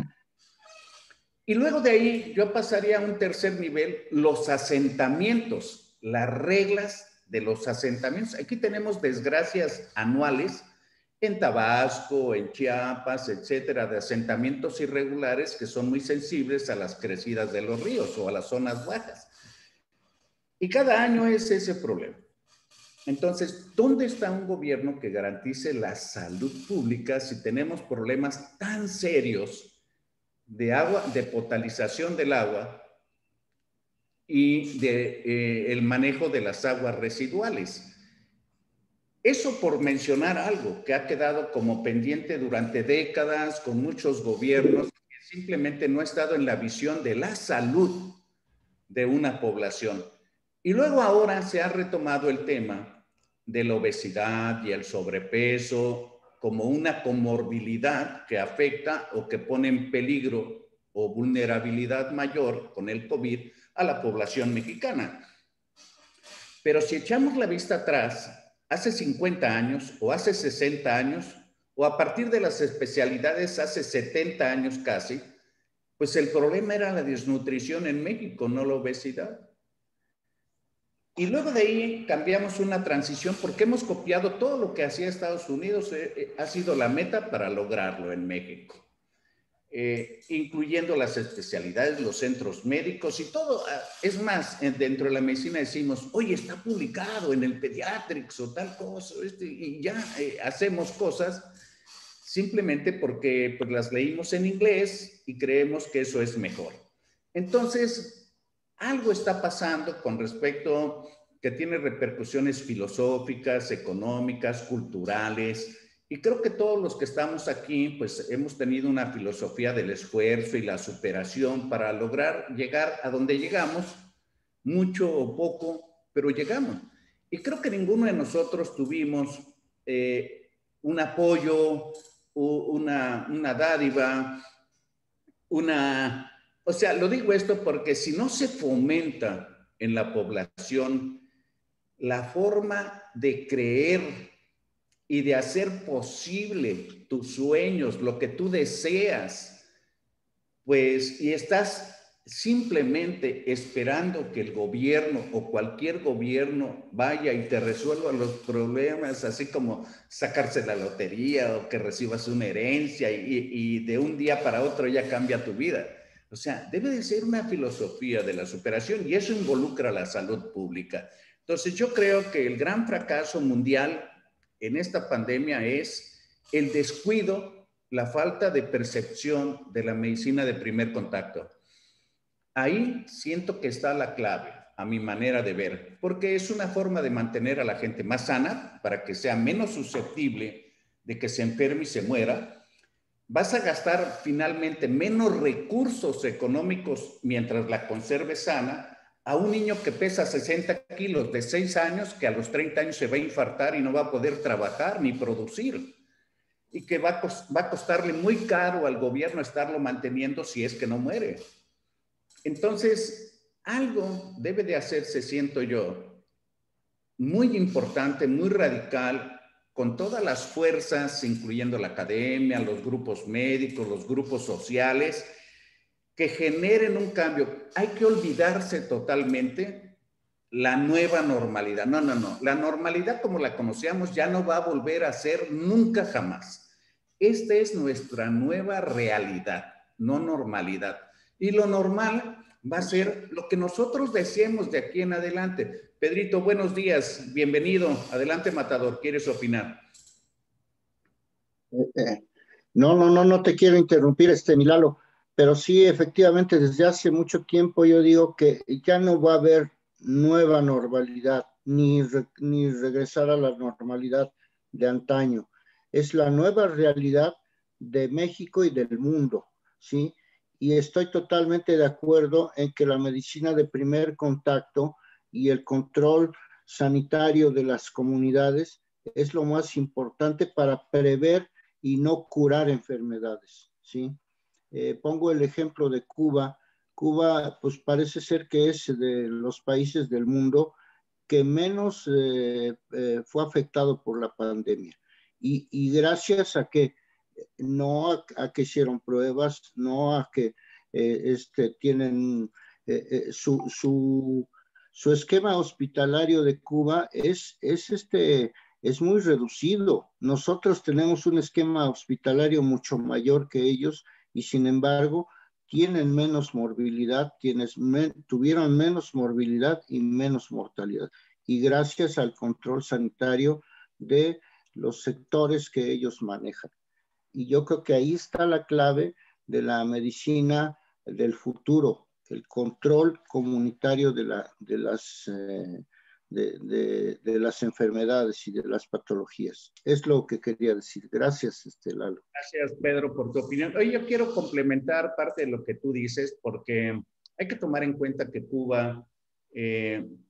Y luego de ahí yo pasaría a un tercer nivel, los asentamientos, las reglas de los asentamientos. Aquí tenemos desgracias anuales en Tabasco, en Chiapas, etcétera, de asentamientos irregulares que son muy sensibles a las crecidas de los ríos o a las zonas bajas. Y cada año es ese problema. Entonces, ¿dónde está un gobierno que garantice la salud pública si tenemos problemas tan serios de agua, de potabilización del agua y de eh, el manejo de las aguas residuales? Eso por mencionar algo que ha quedado como pendiente durante décadas con muchos gobiernos que simplemente no ha estado en la visión de la salud de una población. Y luego ahora se ha retomado el tema de la obesidad y el sobrepeso como una comorbilidad que afecta o que pone en peligro o vulnerabilidad mayor con el COVID a la población mexicana. Pero si echamos la vista atrás, hace cincuenta años o hace sesenta años, o a partir de las especialidades hace setenta años casi, pues el problema era la desnutrición en México, no la obesidad. Y luego de ahí cambiamos una transición porque hemos copiado todo lo que hacía Estados Unidos, eh, eh, ha sido la meta para lograrlo en México. Eh, incluyendo las especialidades, los centros médicos y todo. Es más, dentro de la medicina decimos, oye, está publicado en el Pediatrics o tal cosa, este, y ya eh, hacemos cosas simplemente porque pues, las leímos en inglés y creemos que eso es mejor. Entonces, algo está pasando con respecto que tiene repercusiones filosóficas, económicas, culturales. Y creo que todos los que estamos aquí, pues hemos tenido una filosofía del esfuerzo y la superación para lograr llegar a donde llegamos, mucho o poco, pero llegamos. Y creo que ninguno de nosotros tuvimos eh, un apoyo, una, una dádiva, una... O sea, lo digo esto porque si no se fomenta en la población la forma de creer y de hacer posible tus sueños, lo que tú deseas, pues, y estás simplemente esperando que el gobierno o cualquier gobierno vaya y te resuelva los problemas, así como sacarse la lotería o que recibas una herencia y, y de un día para otro ya cambia tu vida. O sea, debe de ser una filosofía de la superación y eso involucra la salud pública. Entonces, yo creo que el gran fracaso mundial en esta pandemia es el descuido, la falta de percepción de la medicina de primer contacto. Ahí siento que está la clave, a mi manera de ver, porque es una forma de mantener a la gente más sana para que sea menos susceptible de que se enferme y se muera. Vas a gastar finalmente menos recursos económicos mientras la conserves sana a un niño que pesa sesenta kilos de seis años que a los treinta años se va a infartar y no va a poder trabajar ni producir y que va a, va a costarle muy caro al gobierno estarlo manteniendo si es que no muere. Entonces, algo debe de hacerse, siento yo, muy importante, muy radical, con todas las fuerzas, incluyendo la academia, los grupos médicos, los grupos sociales, que generen un cambio. Hay que olvidarse totalmente la nueva normalidad. No, no, no. La normalidad como la conocíamos ya no va a volver a ser nunca jamás. Esta es nuestra nueva realidad, no normalidad. Y lo normal va a ser lo que nosotros deseemos de aquí en adelante. Pedrito, buenos días, bienvenido. Adelante, Matador, ¿quieres opinar? Eh, eh, no, no, no, no te quiero interrumpir, este Milalo, pero sí, efectivamente, desde hace mucho tiempo yo digo que ya no va a haber nueva normalidad, ni, re, ni regresar a la normalidad de antaño. Es la nueva realidad de México y del mundo, ¿sí? Y estoy totalmente de acuerdo en que la medicina de primer contacto y el control sanitario de las comunidades es lo más importante para prever y no curar enfermedades, ¿sí? Eh, pongo el ejemplo de Cuba. Cuba, pues parece ser que es de los países del mundo que menos eh, eh, fue afectado por la pandemia. Y, y gracias a que no a, a que hicieron pruebas, no a que eh, este, tienen eh, eh, su, su, su esquema hospitalario de Cuba es, es, este, es muy reducido. Nosotros tenemos un esquema hospitalario mucho mayor que ellos y sin embargo tienen menos morbilidad, tienes, me, tuvieron menos morbilidad y menos mortalidad. Y gracias al control sanitario de los sectores que ellos manejan. Y yo creo que ahí está la clave de la medicina del futuro, el control comunitario de, la, de, las, eh, de, de, de las enfermedades y de las patologías. Es lo que quería decir. Gracias, este, Lalo. Gracias, Pedro, por tu opinión. Hoy yo quiero complementar parte de lo que tú dices porque hay que tomar en cuenta que Cuba, eh,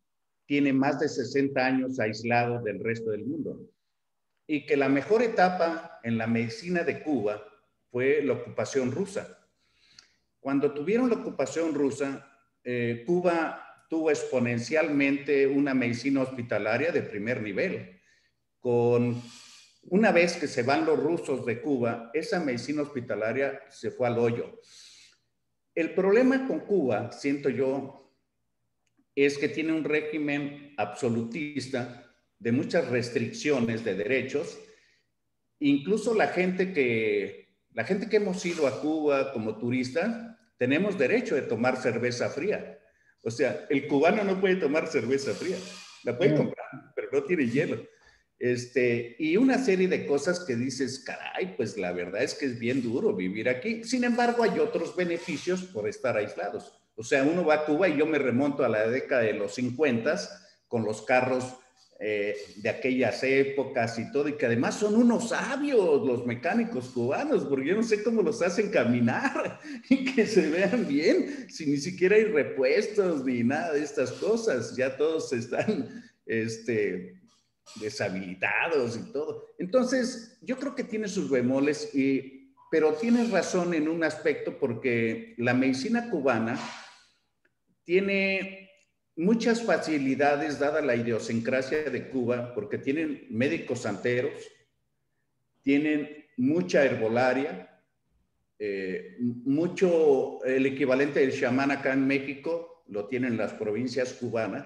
tiene más de sesenta años aislado del resto del mundo. Y que la mejor etapa en la medicina de Cuba fue la ocupación rusa. Cuando tuvieron la ocupación rusa, eh, Cuba tuvo exponencialmente una medicina hospitalaria de primer nivel. Con, una vez que se van los rusos de Cuba, esa medicina hospitalaria se fue al hoyo. El problema con Cuba, siento yo, es que tiene un régimen absolutista de muchas restricciones de derechos. Incluso la gente que, la gente que hemos ido a Cuba como turistas, tenemos derecho de tomar cerveza fría. O sea, el cubano no puede tomar cerveza fría. La puede comprar, pero no tiene hielo. Este, y una serie de cosas que dices, caray, pues la verdad es que es bien duro vivir aquí. Sin embargo, hay otros beneficios por estar aislados. O sea, uno va a Cuba y yo me remonto a la década de los cincuenta con los carros eh, de aquellas épocas y todo, y que además son unos sabios los mecánicos cubanos, porque yo no sé cómo los hacen caminar y que se vean bien, si ni siquiera hay repuestos ni nada de estas cosas, ya todos están este, deshabilitados y todo. Entonces, yo creo que tiene sus bemoles, y, pero tienes razón en un aspecto, porque la medicina cubana tiene muchas facilidades dada la idiosincrasia de Cuba, porque tienen médicos santeros, tienen mucha herbolaria, eh, mucho, el equivalente del chamán acá en México lo tienen las provincias cubanas.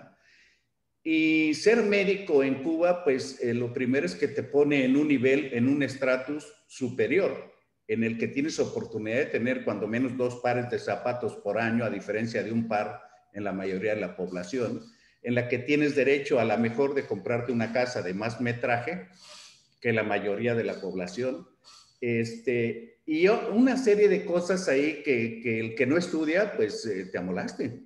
Y ser médico en Cuba, pues eh, lo primero es que te pone en un nivel, en un estratus superior, en el que tienes oportunidad de tener cuando menos dos pares de zapatos por año, a diferencia de un par en la mayoría de la población, en la que tienes derecho a la mejor de comprarte una casa de más metraje que la mayoría de la población. Este, y una serie de cosas ahí que, que el que no estudia, pues eh, te amolaste.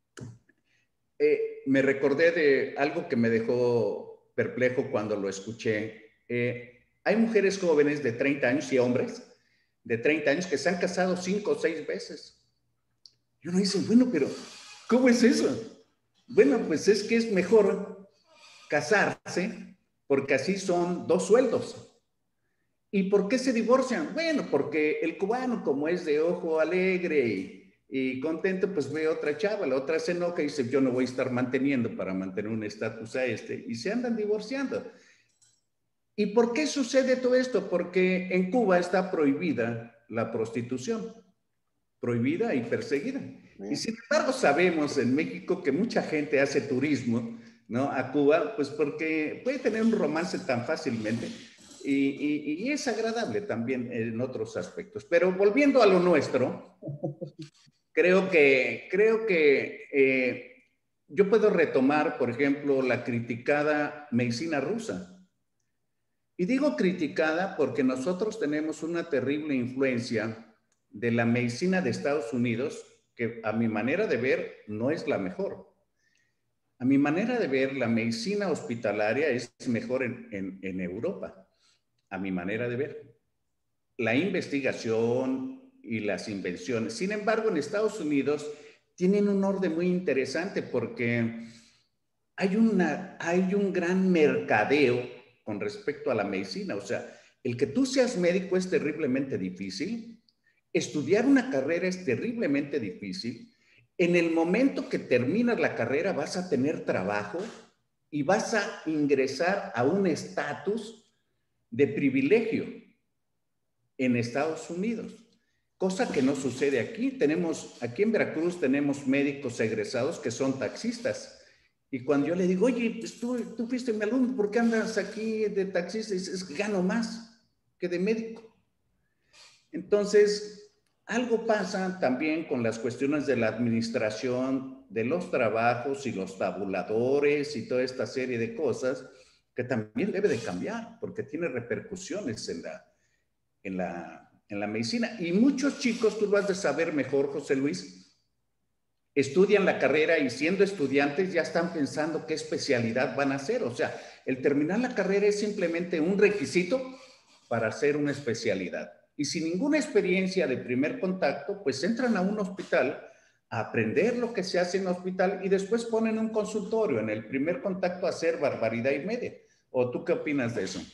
Eh, me recordé de algo que me dejó perplejo cuando lo escuché. Eh, hay mujeres jóvenes de treinta años y hombres de treinta años que se han casado cinco o seis veces. Y uno dice, bueno, pero ¿cómo es eso? Bueno, pues es que es mejor casarse porque así son dos sueldos. ¿Y por qué se divorcian? Bueno, porque el cubano, como es de ojo alegre y, y contento, pues ve a otra chava, la otra se enoja y dice, yo no voy a estar manteniendo para mantener un estatus a este, y se andan divorciando. ¿Y por qué sucede todo esto? Porque en Cuba está prohibida la prostitución, prohibida y perseguida. Y sin embargo sabemos en México que mucha gente hace turismo, ¿no?, a Cuba, pues porque puede tener un romance tan fácilmente y, y, y es agradable también en otros aspectos. Pero volviendo a lo nuestro, creo que, creo que eh, yo puedo retomar, por ejemplo, la criticada medicina rusa. Y digo criticada porque nosotros tenemos una terrible influencia de la medicina de Estados Unidos, que a mi manera de ver no es la mejor. A mi manera de ver, la medicina hospitalaria es mejor en, en, en Europa, a mi manera de ver. La investigación y las invenciones. Sin embargo, en Estados Unidos tienen un orden muy interesante porque hay, una, hay un gran mercadeo con respecto a la medicina. O sea, el que tú seas médico es terriblemente difícil. Estudiar una carrera es terriblemente difícil. En el momento que terminas la carrera vas a tener trabajo y vas a ingresar a un estatus de privilegio en Estados Unidos, cosa que no sucede aquí. Tenemos, aquí en Veracruz tenemos médicos egresados que son taxistas. Y cuando yo le digo, oye, pues tú, tú fuiste mi alumno, ¿por qué andas aquí de taxista? Y dices, gano más que de médico. Entonces, algo pasa también con las cuestiones de la administración de los trabajos y los tabuladores y toda esta serie de cosas que también debe de cambiar porque tiene repercusiones en la, en la, en la medicina. Y muchos chicos, tú lo has de saber mejor, José Luis, estudian la carrera y siendo estudiantes ya están pensando qué especialidad van a hacer. O sea, el terminar la carrera es simplemente un requisito para hacer una especialidad. Y sin ninguna experiencia de primer contacto, pues entran a un hospital a aprender lo que se hace en el hospital y después ponen un consultorio en el primer contacto a hacer barbaridad y media. ¿O tú qué opinas de eso?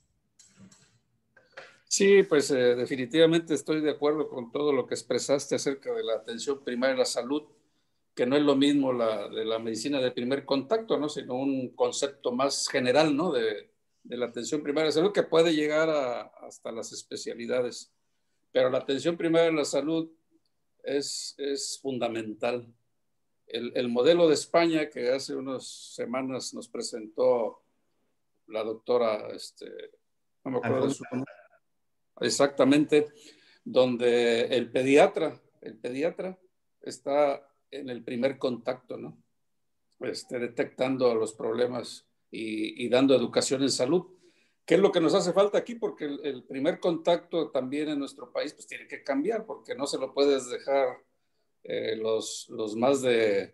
Sí, pues eh, definitivamente estoy de acuerdo con todo lo que expresaste acerca de la atención primaria de la salud, que no es lo mismo la de la medicina de primer contacto, ¿no? Sino un concepto más general, ¿no? de, de la atención primaria de salud, que puede llegar a, hasta las especialidades. Pero la atención primaria de la salud es, es fundamental. El, el modelo de España que hace unas semanas nos presentó la doctora, este, no me acuerdo de su nombre, exactamente, donde el pediatra, el pediatra está en el primer contacto, ¿no? Este, detectando los problemas y, y dando educación en salud. ¿Qué es lo que nos hace falta aquí? Porque el, el primer contacto también en nuestro país pues tiene que cambiar, porque no se lo puedes dejar eh, los, los más de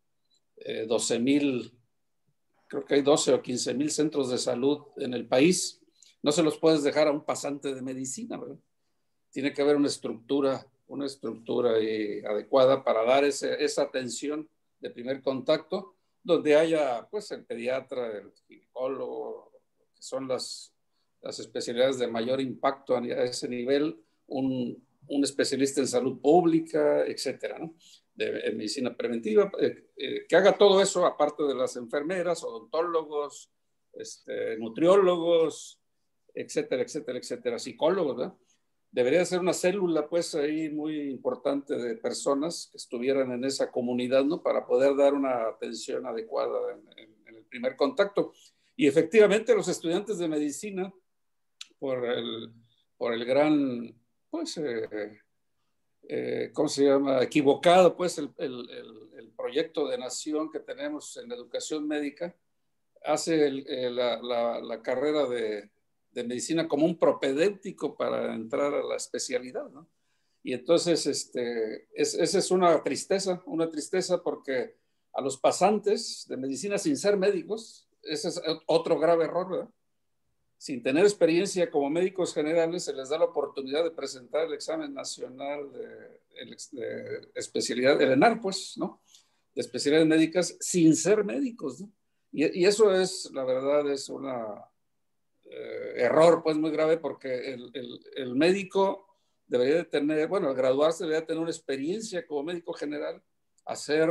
eh, doce mil, creo que hay doce o quince mil centros de salud en el país. No se los puedes dejar a un pasante de medicina, ¿verdad? Tiene que haber una estructura, una estructura eh, adecuada para dar ese, esa atención de primer contacto, donde haya pues el pediatra, el ginecólogo, que son las, las especialidades de mayor impacto a ese nivel, un, un especialista en salud pública, etcétera, ¿no? De, de medicina preventiva, eh, eh, que haga todo eso aparte de las enfermeras, odontólogos, este, nutriólogos, etcétera, etcétera, etcétera, psicólogos, ¿verdad? Debería ser una célula, pues, ahí muy importante de personas que estuvieran en esa comunidad, ¿no? Para poder dar una atención adecuada en, en, en el primer contacto. Y efectivamente los estudiantes de medicina, por el, por el gran, pues, eh, eh, ¿cómo se llama? Equivocado, pues, el, el, el, el proyecto de nación que tenemos en educación médica, hace el, eh, la, la, la carrera de de medicina como un propedéutico para entrar a la especialidad, ¿no? Y entonces, este, es, esa es una tristeza, una tristeza porque a los pasantes de medicina sin ser médicos, ese es otro grave error, ¿verdad? Sin tener experiencia como médicos generales, se les da la oportunidad de presentar el examen nacional de, de especialidad, el ENAR, pues, ¿no? De especialidades médicas sin ser médicos, ¿no? Y, y eso es, la verdad, es una... Eh, error pues muy grave porque el, el, el médico debería de tener, bueno, al graduarse debería tener una experiencia como médico general, hacer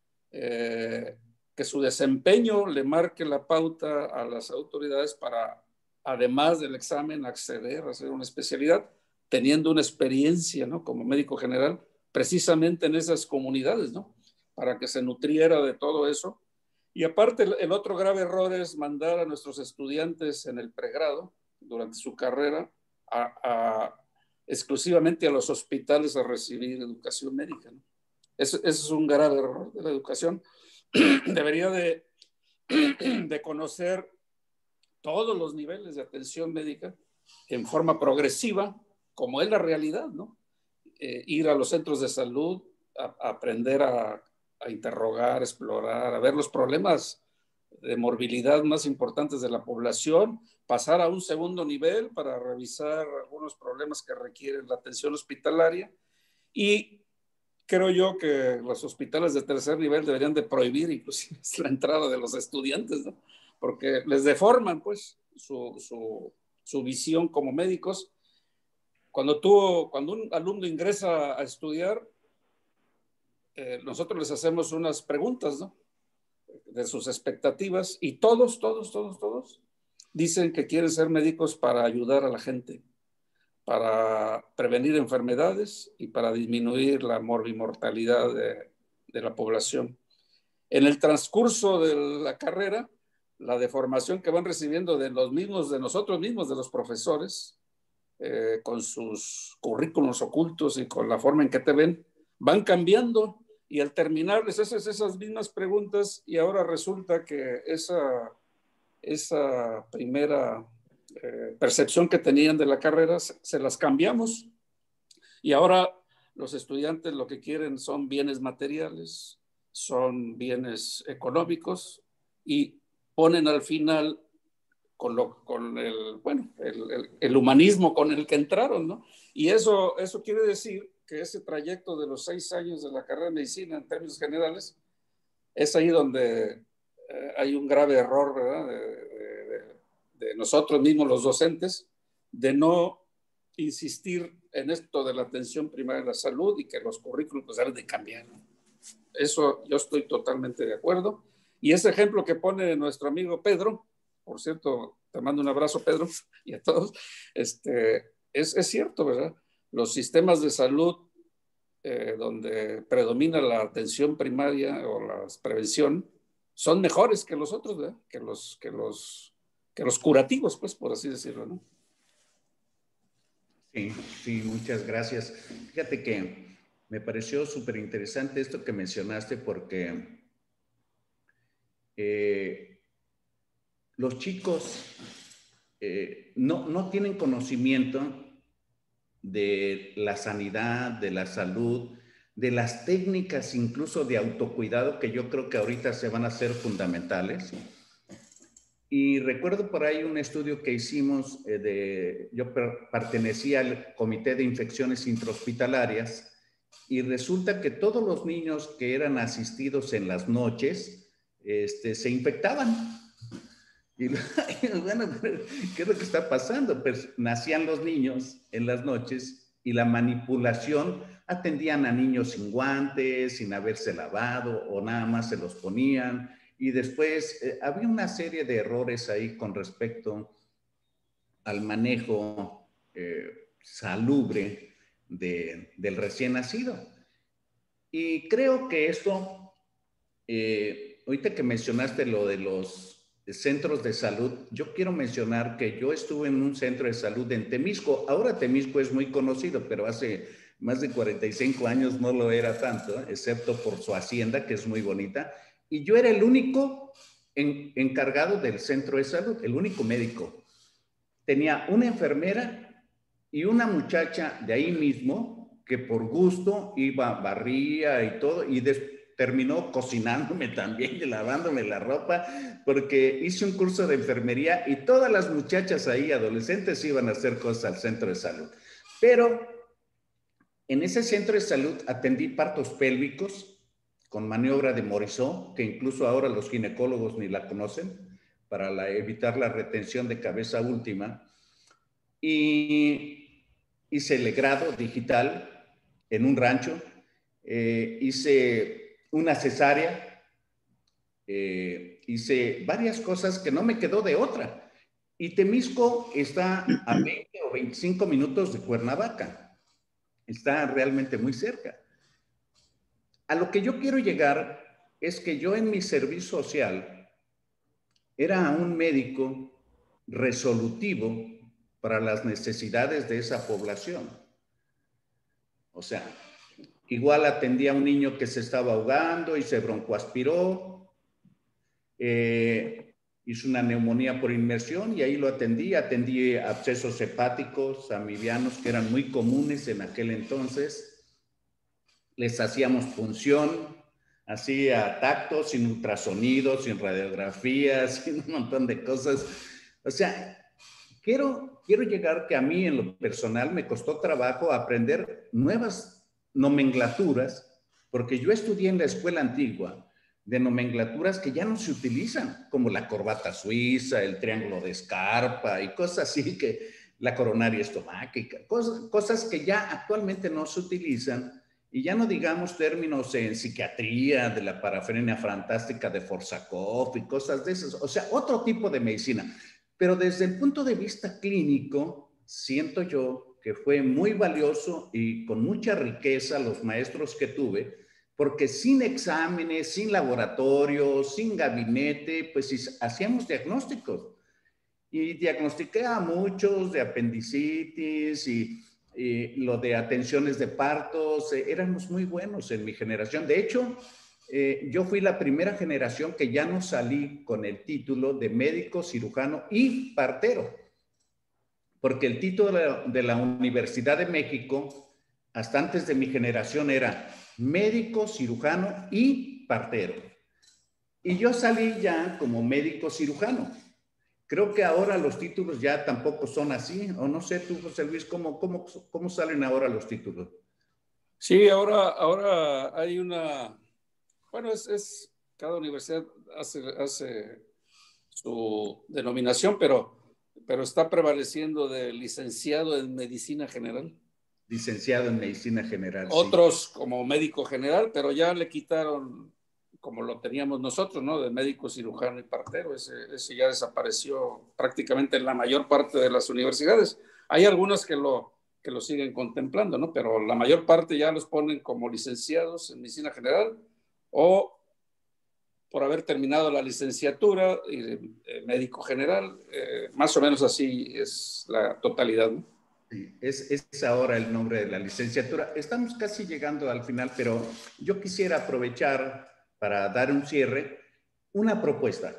eh, que su desempeño le marque la pauta a las autoridades para, además del examen, acceder a hacer una especialidad, teniendo una experiencia, ¿no? Como médico general, precisamente en esas comunidades, ¿no? Para que se nutriera de todo eso. Y aparte, el otro grave error es mandar a nuestros estudiantes en el pregrado, durante su carrera, a, a, exclusivamente a los hospitales a recibir educación médica, ¿no? Eso, eso es un grave error de la educación. Debería de, de conocer todos los niveles de atención médica en forma progresiva, como es la realidad, ¿no? Eh, ir a los centros de salud, a, a aprender a a interrogar, explorar, a ver los problemas de morbilidad más importantes de la población, pasar a un segundo nivel para revisar algunos problemas que requieren la atención hospitalaria. Y creo yo que los hospitales de tercer nivel deberían de prohibir inclusive la entrada de los estudiantes, ¿no? Porque les deforman pues su, su, su visión como médicos. Cuando, tú, cuando un alumno ingresa a estudiar, Eh, nosotros les hacemos unas preguntas, ¿no? De sus expectativas y todos, todos, todos, todos dicen que quieren ser médicos para ayudar a la gente, para prevenir enfermedades y para disminuir la morbimortalidad de, de la población. En el transcurso de la carrera, la deformación que van recibiendo de los mismos, de nosotros mismos, de los profesores, eh, con sus currículos ocultos y con la forma en que te ven, van cambiando. Y al terminar les haces esas mismas preguntas y ahora resulta que esa, esa primera eh, percepción que tenían de la carrera se, se las cambiamos y ahora los estudiantes lo que quieren son bienes materiales, son bienes económicos y ponen al final con, lo, con el, bueno, el, el, el humanismo con el que entraron, ¿no? Y eso, eso quiere decir que ese trayecto de los seis años de la carrera de medicina en términos generales es ahí donde eh, hay un grave error, ¿verdad? De, de, de, de nosotros mismos los docentes, de no insistir en esto de la atención primaria de la salud y que los currículos pues, deben de cambiar, ¿no? Eso yo estoy totalmente de acuerdo. Y ese ejemplo que pone nuestro amigo Pedro, por cierto, te mando un abrazo, Pedro, y a todos, este, es, es cierto, ¿verdad? Los sistemas de salud eh, donde predomina la atención primaria o la prevención son mejores que los otros, ¿verdad? Que los, que los, que los curativos, pues, por así decirlo, ¿no? Sí, sí, muchas gracias. Fíjate que me pareció súper interesante esto que mencionaste porque eh, los chicos eh, no, no tienen conocimiento de la sanidad, de la salud, de las técnicas incluso de autocuidado que yo creo que ahorita se van a hacer fundamentales. Y recuerdo por ahí un estudio que hicimos, eh, de, yo per, pertenecía al Comité de Infecciones Intrahospitalarias y resulta que todos los niños que eran asistidos en las noches este, se infectaban. Y bueno, ¿qué es lo que está pasando? Pues nacían los niños en las noches y la manipulación, atendían a niños sin guantes, sin haberse lavado o nada más se los ponían. Y después eh, había una serie de errores ahí con respecto al manejo eh, salubre de, del recién nacido. Y creo que esto, eh, ahorita que mencionaste lo de los centros de salud, yo quiero mencionar que yo estuve en un centro de salud en Temisco. Ahora Temisco es muy conocido, pero hace más de cuarenta y cinco años no lo era tanto, ¿eh? Excepto por su hacienda, que es muy bonita. Y yo era el único en, encargado del centro de salud, el único médico. Tenía una enfermera y una muchacha de ahí mismo que por gusto iba, barría y todo, y después terminó cocinándome también y lavándome la ropa, porque hice un curso de enfermería y todas las muchachas ahí, adolescentes, iban a hacer cosas al centro de salud. Pero en ese centro de salud atendí partos pélvicos con maniobra de Morisot, que incluso ahora los ginecólogos ni la conocen, para la, evitar la retención de cabeza última. Y hice el grado digital en un rancho, eh, hice una cesárea, eh, hice varias cosas que no me quedó de otra. Y Temisco está a veinte o veinticinco minutos de Cuernavaca. Está realmente muy cerca. A lo que yo quiero llegar es que yo en mi servicio social era un médico resolutivo para las necesidades de esa población. O sea, igual atendía a un niño que se estaba ahogando y se broncoaspiró, eh, hizo una neumonía por inmersión y ahí lo atendí. Atendí abscesos hepáticos amibianos que eran muy comunes en aquel entonces. Les hacíamos punción, así a tacto, sin ultrasonido, sin radiografías, sin un montón de cosas. O sea, quiero, quiero llegar que a mí en lo personal me costó trabajo aprender nuevas nomenclaturas, porque yo estudié en la escuela antigua de nomenclaturas que ya no se utilizan, como la corbata suiza, el triángulo de Scarpa y cosas así, que la coronaria estomáquica, cosas, cosas que ya actualmente no se utilizan. Y ya no digamos términos en psiquiatría, de la parafrenia fantástica de Forsakov y cosas de esas. O sea, otro tipo de medicina. Pero desde el punto de vista clínico, siento yo que fue muy valioso y con mucha riqueza los maestros que tuve, porque sin exámenes, sin laboratorio, sin gabinete, pues hacíamos diagnósticos. Y diagnostiqué a muchos de apendicitis y... Y lo de atenciones de partos, eh, éramos muy buenos en mi generación. De hecho, eh, yo fui la primera generación que ya no salí con el título de médico, cirujano y partero, porque el título de la, de la Universidad de México, hasta antes de mi generación, era médico, cirujano y partero. Y yo salí ya como médico cirujano. Creo que ahora los títulos ya tampoco son así, o no sé tú, José Luis, ¿cómo, cómo, cómo salen ahora los títulos? Sí, ahora, ahora hay una, bueno, es, es cada universidad hace, hace su denominación, pero, pero está prevaleciendo de licenciado en medicina general. Licenciado en medicina general, Otros sí. como médico general, pero ya le quitaron, como lo teníamos nosotros, ¿no? De médico, cirujano y partero. Ese, ese ya desapareció prácticamente en la mayor parte de las universidades. Hay algunas que lo, que lo siguen contemplando, ¿no? Pero la mayor parte ya los ponen como licenciados en medicina general o por haber terminado la licenciatura y eh, médico general. Eh, más o menos así es la totalidad, ¿no? Sí, es, es ahora el nombre de la licenciatura. Estamos casi llegando al final, pero yo quisiera aprovechar para dar un cierre, una propuesta.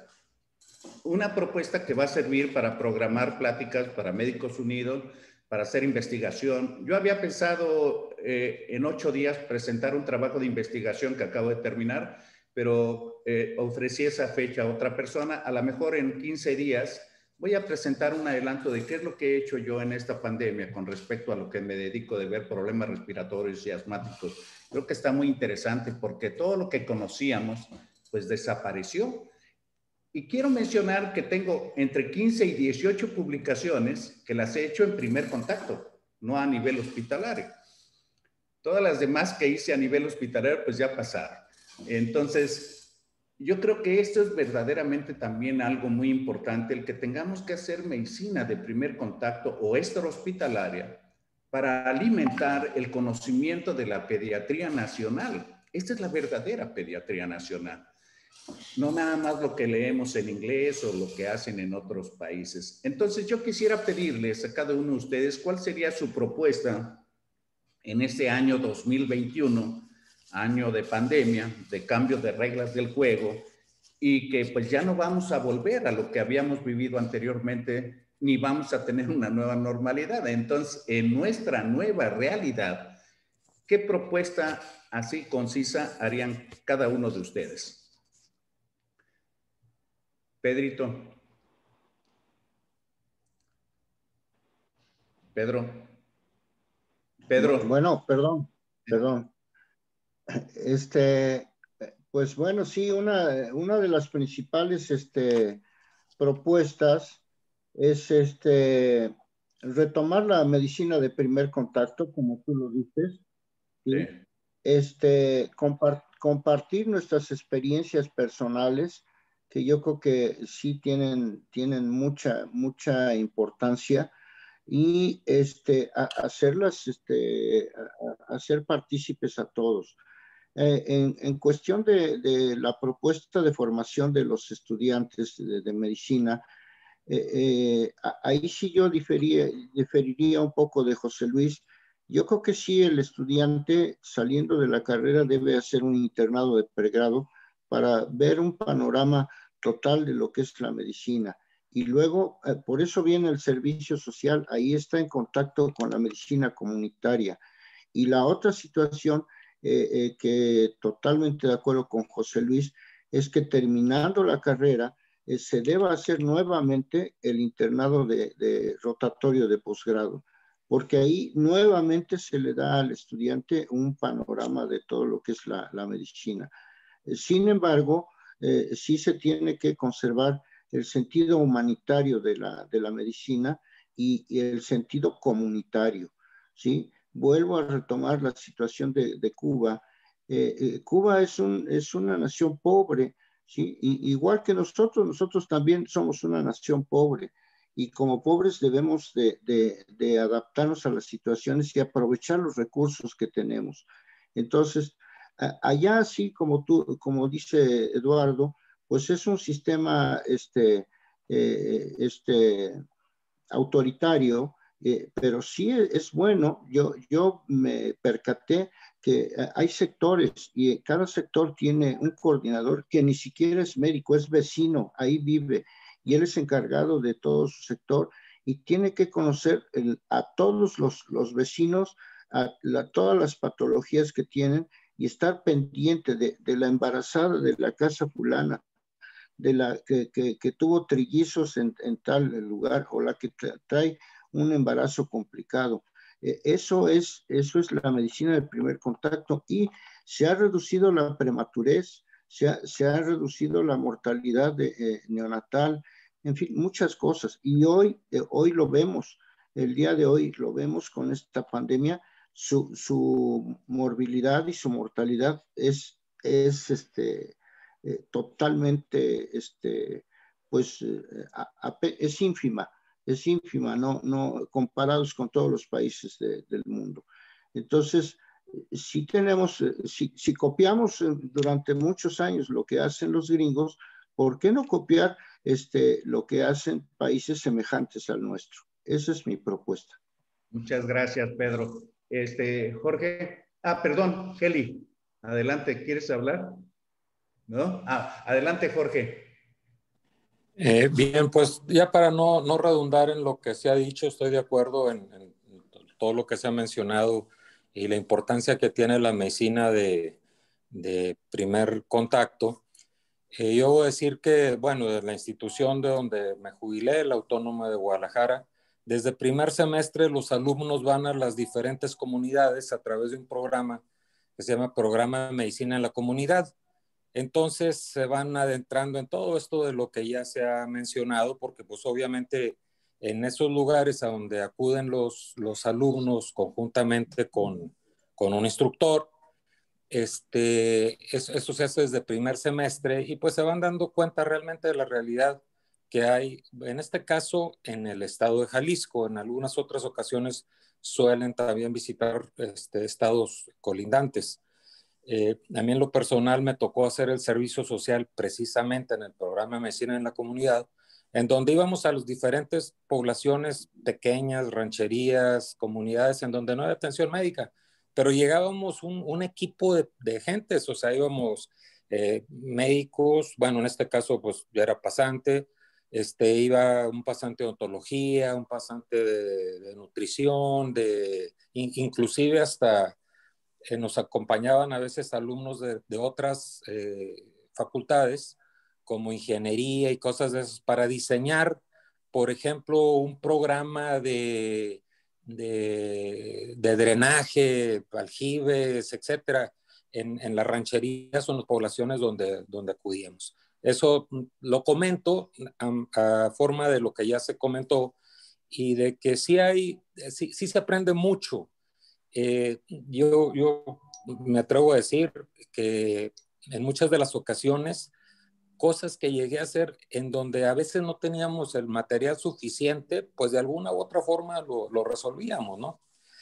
Una propuesta que va a servir para programar pláticas para Médicos Unidos, para hacer investigación. Yo había pensado eh, en ocho días presentar un trabajo de investigación que acabo de terminar, pero eh, ofrecí esa fecha a otra persona. A lo mejor en quince días voy a presentar un adelanto de qué es lo que he hecho yo en esta pandemia con respecto a lo que me dedico de ver problemas respiratorios y asmáticos. Creo que está muy interesante porque todo lo que conocíamos pues desapareció. Y quiero mencionar que tengo entre quince y dieciocho publicaciones que las he hecho en primer contacto, no a nivel hospitalario. Todas las demás que hice a nivel hospitalario pues ya pasaron. Entonces, yo creo que esto es verdaderamente también algo muy importante, el que tengamos que hacer medicina de primer contacto o extrahospitalaria para alimentar el conocimiento de la pediatría nacional. Esta es la verdadera pediatría nacional. No nada más lo que leemos en inglés o lo que hacen en otros países. Entonces yo quisiera pedirles a cada uno de ustedes cuál sería su propuesta en este año dos mil veintiuno, año de pandemia, de cambio de reglas del juego, y que pues ya no vamos a volver a lo que habíamos vivido anteriormente, ni vamos a tener una nueva normalidad. Entonces, en nuestra nueva realidad, ¿qué propuesta así concisa harían cada uno de ustedes? Pedrito. Pedro. Pedro. Bueno, perdón, perdón. Este, pues bueno, sí, una, una de las principales este, propuestas es este, retomar la medicina de primer contacto, como tú lo dices, ¿sí? Sí. Este, compart compartir nuestras experiencias personales, que yo creo que sí tienen, tienen mucha, mucha importancia, y este, a, hacerlas, este, a, a hacer partícipes a todos. Eh, en, en, cuestión de, de, la propuesta de formación de los estudiantes de, de medicina, eh, eh, ahí sí yo diferiría, diferiría un poco de José Luis. Yo creo que sí, el estudiante saliendo de la carrera debe hacer un internado de pregrado para ver un panorama total de lo que es la medicina. Y luego, eh, por eso viene el servicio social, ahí está en contacto con la medicina comunitaria. Y la otra situación, eh, eh, que totalmente de acuerdo con José Luis, es que terminando la carrera, eh, se deba hacer nuevamente el internado de, de rotatorio de posgrado, porque ahí nuevamente se le da al estudiante un panorama de todo lo que es la, la medicina. Eh, sin embargo, eh, sí se tiene que conservar el sentido humanitario de la, de la medicina y, y el sentido comunitario, ¿sí? Vuelvo a retomar la situación de, de Cuba. Eh, eh, Cuba es, un, es una nación pobre, ¿sí? Y, igual que nosotros, nosotros también somos una nación pobre, y como pobres debemos de, de, de adaptarnos a las situaciones y aprovechar los recursos que tenemos. Entonces, allá sí, como tú, como dice Eduardo, pues es un sistema este, eh, este, autoritario, eh, pero sí es bueno. Yo, yo me percaté que hay sectores y cada sector tiene un coordinador que ni siquiera es médico, es vecino, ahí vive, y él es encargado de todo su sector y tiene que conocer el, a todos los, los vecinos, a la, todas las patologías que tienen, y estar pendiente de, de la embarazada de la casa fulana, de la que, que, que tuvo trillizos en, en tal lugar, o la que tra trae un embarazo complicado. Eh, eso, es, eso es la medicina del primer contacto, y se ha reducido la prematurez, se ha, se ha reducido la mortalidad de, eh, neonatal, en fin, muchas cosas. Y hoy, eh, hoy lo vemos, el día de hoy lo vemos con esta pandemia, su, su morbilidad y su mortalidad es, es este, eh, totalmente, este, pues, eh, a, a, es ínfima, es ínfima, no, no, comparados con todos los países de, del mundo. Entonces, si tenemos, si, si copiamos durante muchos años lo que hacen los gringos, ¿por qué no copiar este, lo que hacen países semejantes al nuestro? Esa es mi propuesta. Muchas gracias, Pedro. Este, Jorge, ah, perdón, Heli, adelante, ¿quieres hablar? ¿No? Ah, adelante, Jorge. Eh, bien, pues ya para no, no redundar en lo que se ha dicho, estoy de acuerdo en, en todo lo que se ha mencionado y la importancia que tiene la medicina de, de primer contacto. Eh, yo voy a decir que, bueno, de la institución de donde me jubilé, la Autónoma de Guadalajara, desde primer semestre los alumnos van a las diferentes comunidades a través de un programa que se llama Programa de Medicina en la Comunidad. Entonces se van adentrando en todo esto de lo que ya se ha mencionado, porque pues obviamente en esos lugares a donde acuden los, los alumnos conjuntamente con, con un instructor, este, eso, eso se hace desde primer semestre y pues se van dando cuenta realmente de la realidad que hay, en este caso en el estado de Jalisco. En algunas otras ocasiones suelen también visitar este, estados colindantes. Eh, a mí en lo personal me tocó hacer el servicio social precisamente en el programa de Medicina en la Comunidad, en donde íbamos a las diferentes poblaciones pequeñas, rancherías, comunidades en donde no hay atención médica, pero llegábamos un, un equipo de, de gentes, o sea, íbamos eh, médicos, bueno, en este caso pues yo era pasante, este, iba un pasante de odontología, un pasante de, de nutrición, de, in, inclusive hasta eh, nos acompañaban a veces alumnos de, de otras eh, facultades, como ingeniería y cosas de esas, para diseñar, por ejemplo, un programa de, de, de drenaje, aljibes, etcétera, en, en las rancherías o en las poblaciones donde, donde acudíamos. Eso lo comento a, a forma de lo que ya se comentó y de que sí hay, sí, sí se aprende mucho. Eh, yo, yo me atrevo a decir que en muchas de las ocasiones, cosas que llegué a hacer en donde a veces no teníamos el material suficiente, pues de alguna u otra forma lo, lo resolvíamos, ¿no?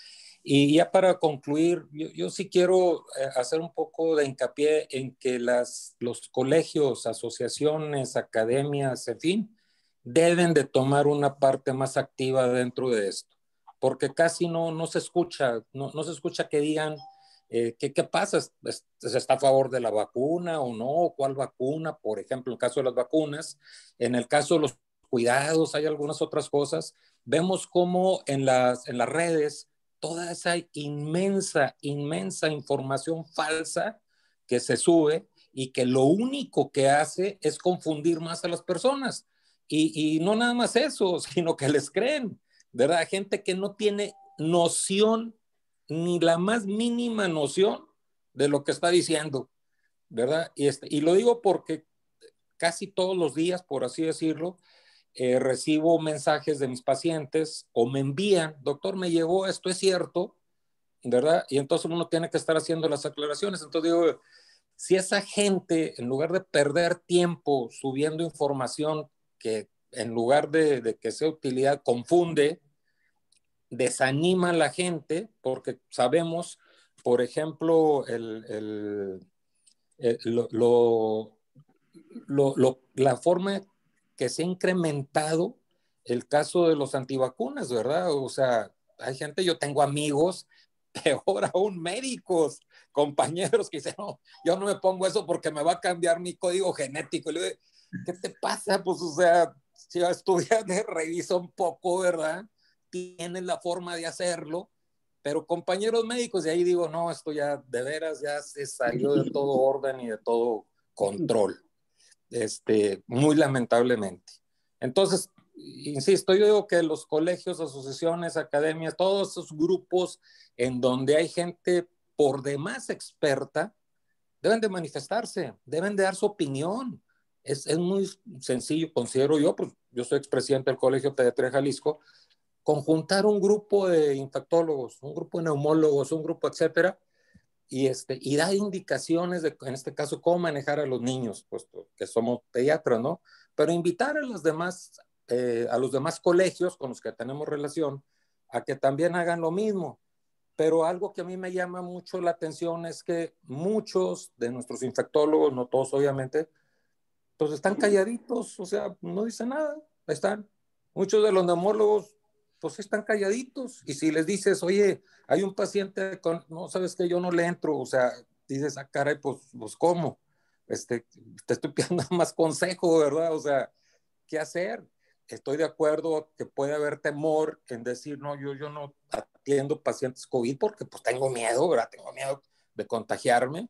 Y ya para concluir, yo, yo sí quiero hacer un poco de hincapié en que las, los colegios, asociaciones, academias, en fin, deben de tomar una parte más activa dentro de esto, porque casi no, no se escucha, no, no se escucha que digan eh, ¿qué, ¿qué pasa? ¿Se está a favor de la vacuna o no? ¿Cuál vacuna? Por ejemplo, en el caso de las vacunas, en el caso de los cuidados, hay algunas otras cosas. Vemos cómo en las, en las redes toda esa inmensa, inmensa información falsa que se sube y que lo único que hace es confundir más a las personas. Y, y no nada más eso, sino que les creen, ¿verdad? Gente que no tiene noción, ni la más mínima noción de lo que está diciendo, ¿verdad? Y, este, y lo digo porque casi todos los días, por así decirlo, eh, recibo mensajes de mis pacientes o me envían, doctor, me llegó esto, es cierto, ¿verdad? Y entonces uno tiene que estar haciendo las aclaraciones. Entonces digo, si esa gente, en lugar de perder tiempo subiendo información que en lugar de, de que sea utilidad, confunde, desanima a la gente, porque sabemos, por ejemplo, el, el, el, lo, lo, lo, lo, la forma que se ha incrementado el caso de los antivacunas, ¿verdad? O sea, hay gente, yo tengo amigos, peor aún médicos, compañeros que dicen, no, yo no me pongo eso porque me va a cambiar mi código genético. Y le digo, ¿qué te pasa? Pues, o sea, si estudias, revisa un poco, ¿verdad? Tienes la forma de hacerlo, pero compañeros médicos, y ahí digo, no, esto ya de veras ya se salió de todo orden y de todo control, este, muy lamentablemente. Entonces, insisto, yo digo que los colegios, asociaciones, academias, todos esos grupos en donde hay gente por demás experta, deben de manifestarse, deben de dar su opinión. Es, es muy sencillo, considero yo, pues yo soy expresidente del Colegio Pediatría de Jalisco, conjuntar un grupo de infectólogos, un grupo de neumólogos, un grupo, etcétera, y, este, y dar indicaciones de, en este caso, cómo manejar a los niños, puesto que somos pediatras, ¿no? Pero invitar a los demás, eh, a los demás colegios con los que tenemos relación a que también hagan lo mismo. Pero algo que a mí me llama mucho la atención es que muchos de nuestros infectólogos, no todos obviamente, pues están calladitos, o sea, no dicen nada, están. Muchos de los neumólogos, pues están calladitos. Y si les dices, oye, hay un paciente con, no, sabes que yo no le entro, o sea, dices, ah, caray, pues, pues ¿cómo? Este, te estoy pidiendo más consejo, ¿verdad? O sea, ¿qué hacer? Estoy de acuerdo que puede haber temor en decir, no, yo, yo no atiendo pacientes COVID porque pues tengo miedo, ¿verdad? Tengo miedo de contagiarme,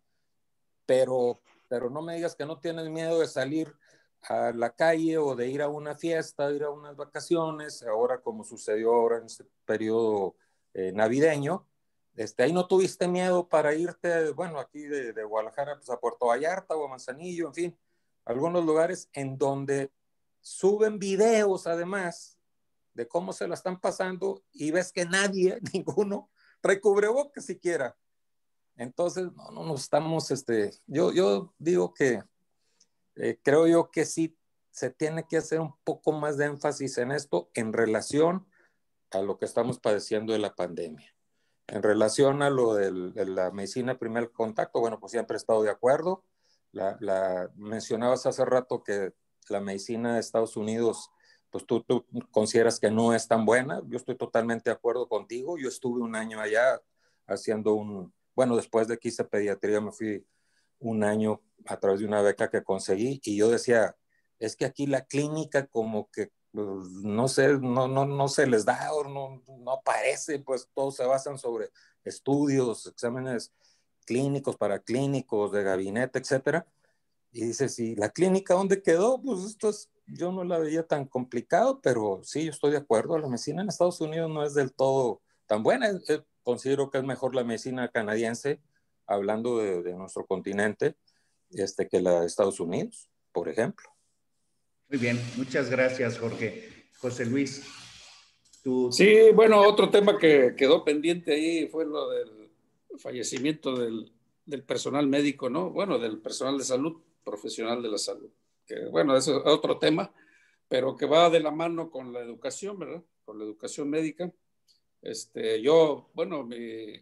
pero, pero no me digas que no tienes miedo de salir a la calle o de ir a una fiesta, de ir a unas vacaciones, ahora como sucedió ahora en este periodo eh, navideño. Este, ahí no tuviste miedo para irte, bueno, aquí de, de Guadalajara pues a Puerto Vallarta o a Manzanillo, en fin, algunos lugares en donde suben videos además de cómo se la están pasando y ves que nadie, ninguno, trae cubrebocas siquiera. Entonces, no, no nos estamos, este, yo, yo digo que eh, creo yo que sí se tiene que hacer un poco más de énfasis en esto en relación a lo que estamos padeciendo de la pandemia. En relación a lo del, de la medicina de primer contacto, bueno, pues siempre he estado de acuerdo. La, la, mencionabas hace rato que la medicina de Estados Unidos, pues tú, tú consideras que no es tan buena. Yo estoy totalmente de acuerdo contigo. Yo estuve un año allá haciendo un, bueno, después de que hice pediatría me fui un año a través de una beca que conseguí y yo decía, es que aquí la clínica como que pues, no sé, no, no, no se les da o no, no aparece, pues todos se basan sobre estudios, exámenes clínicos, paraclínicos, de gabinete, etcétera. Y dices, ¿y la clínica dónde quedó? Pues esto es, yo no la veía tan complicado, pero sí, yo estoy de acuerdo. La medicina en Estados Unidos no es del todo tan buena. Eh, considero que es mejor la medicina canadiense, hablando de, de nuestro continente, este, que la de Estados Unidos, por ejemplo. Muy bien, muchas gracias, Jorge. José Luis, tú... Sí, bueno, otro tema que quedó pendiente ahí fue lo del fallecimiento del, del personal médico, ¿no? Bueno, del personal de salud, profesional de la salud. Que, bueno, eso es otro tema, pero que va de la mano con la educación, ¿verdad? Con la educación médica. Este, yo, bueno, mi,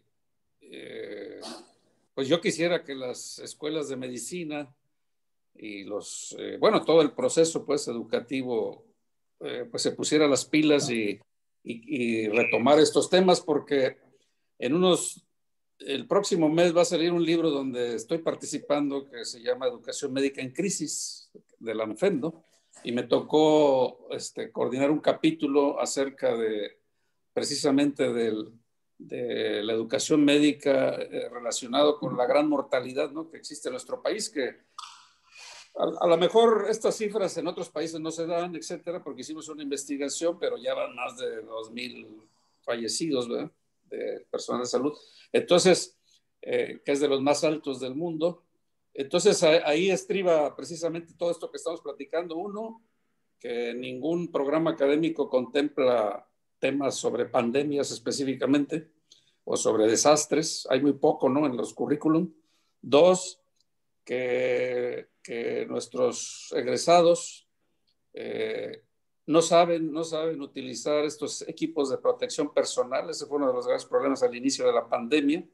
eh, pues yo quisiera que las escuelas de medicina y los, eh, bueno, todo el proceso pues educativo eh, pues se pusiera las pilas y, y, y retomar estos temas porque en unos, el próximo mes va a salir un libro donde estoy participando que se llama Educación Médica en Crisis de la ANFEM, y me tocó este, coordinar un capítulo acerca de precisamente del, de la educación médica eh, relacionado con la gran mortalidad, ¿no?, que existe en nuestro país, que a, a lo mejor estas cifras en otros países no se dan, etcétera, porque hicimos una investigación, pero ya van más de dos mil fallecidos, ¿verdad?, de personas de salud. Entonces, eh, que es de los más altos del mundo. Entonces, ahí estriba precisamente todo esto que estamos platicando. Uno, que ningún programa académico contempla temas sobre pandemias específicamente o sobre desastres. Hay muy poco, ¿no?, en los currículum. Dos, que, que nuestros egresados eh, no saben, no saben utilizar estos equipos de protección personal. Ese fue uno de los grandes problemas al inicio de la pandemia.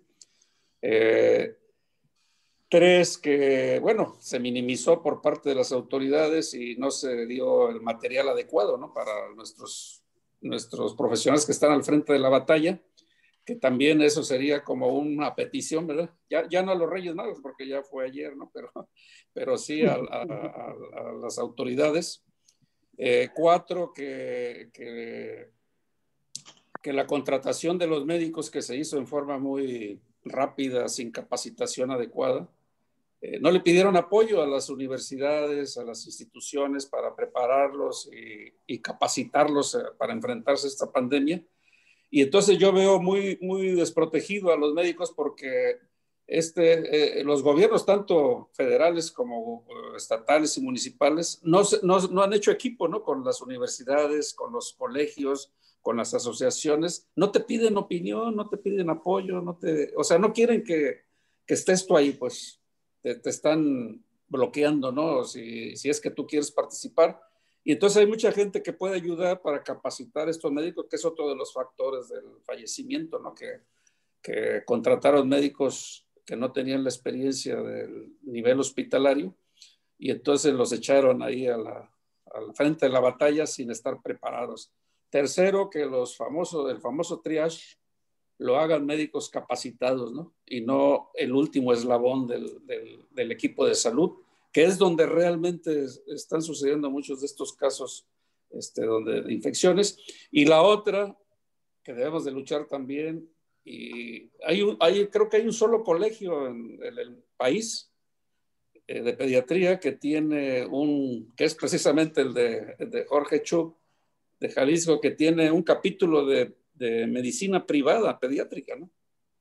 Eh, tres, que, bueno, se minimizó por parte de las autoridades y no se dio el material adecuado, ¿no?, para nuestros, nuestros profesionales que están al frente de la batalla, que también eso sería como una petición, ¿verdad? Ya, ya no a los Reyes Magos, porque ya fue ayer, ¿no? Pero, pero sí a, a, a, a las autoridades. Eh, cuatro, que, que, que la contratación de los médicos que se hizo en forma muy rápida, sin capacitación adecuada, eh, no le pidieron apoyo a las universidades, a las instituciones para prepararlos y, y capacitarlos para enfrentarse a esta pandemia. Y entonces yo veo muy, muy desprotegido a los médicos porque este, eh, los gobiernos, tanto federales como estatales y municipales, no, no, no han hecho equipo, ¿no?, con las universidades, con los colegios, con las asociaciones. No te piden opinión, no te piden apoyo, no te, o sea, no quieren que, que estés tú ahí, pues te, te están bloqueando, ¿no? Si, si es que tú quieres participar. Y entonces hay mucha gente que puede ayudar para capacitar a estos médicos, que es otro de los factores del fallecimiento, ¿no? Que, que contrataron médicos que no tenían la experiencia del nivel hospitalario y entonces los echaron ahí a la, al frente de la batalla sin estar preparados. Tercero, que los famosos, el famoso triage lo hagan médicos capacitados, ¿no? Y no el último eslabón del, del, del equipo de salud, que es donde realmente están sucediendo muchos de estos casos este, donde, de infecciones. Y la otra, que debemos de luchar también, y hay un, hay, creo que hay un solo colegio en, en el país eh, de pediatría que tiene un, que es precisamente el de, el de Jorge Chuk, de Jalisco, que tiene un capítulo de, de medicina privada pediátrica, ¿no?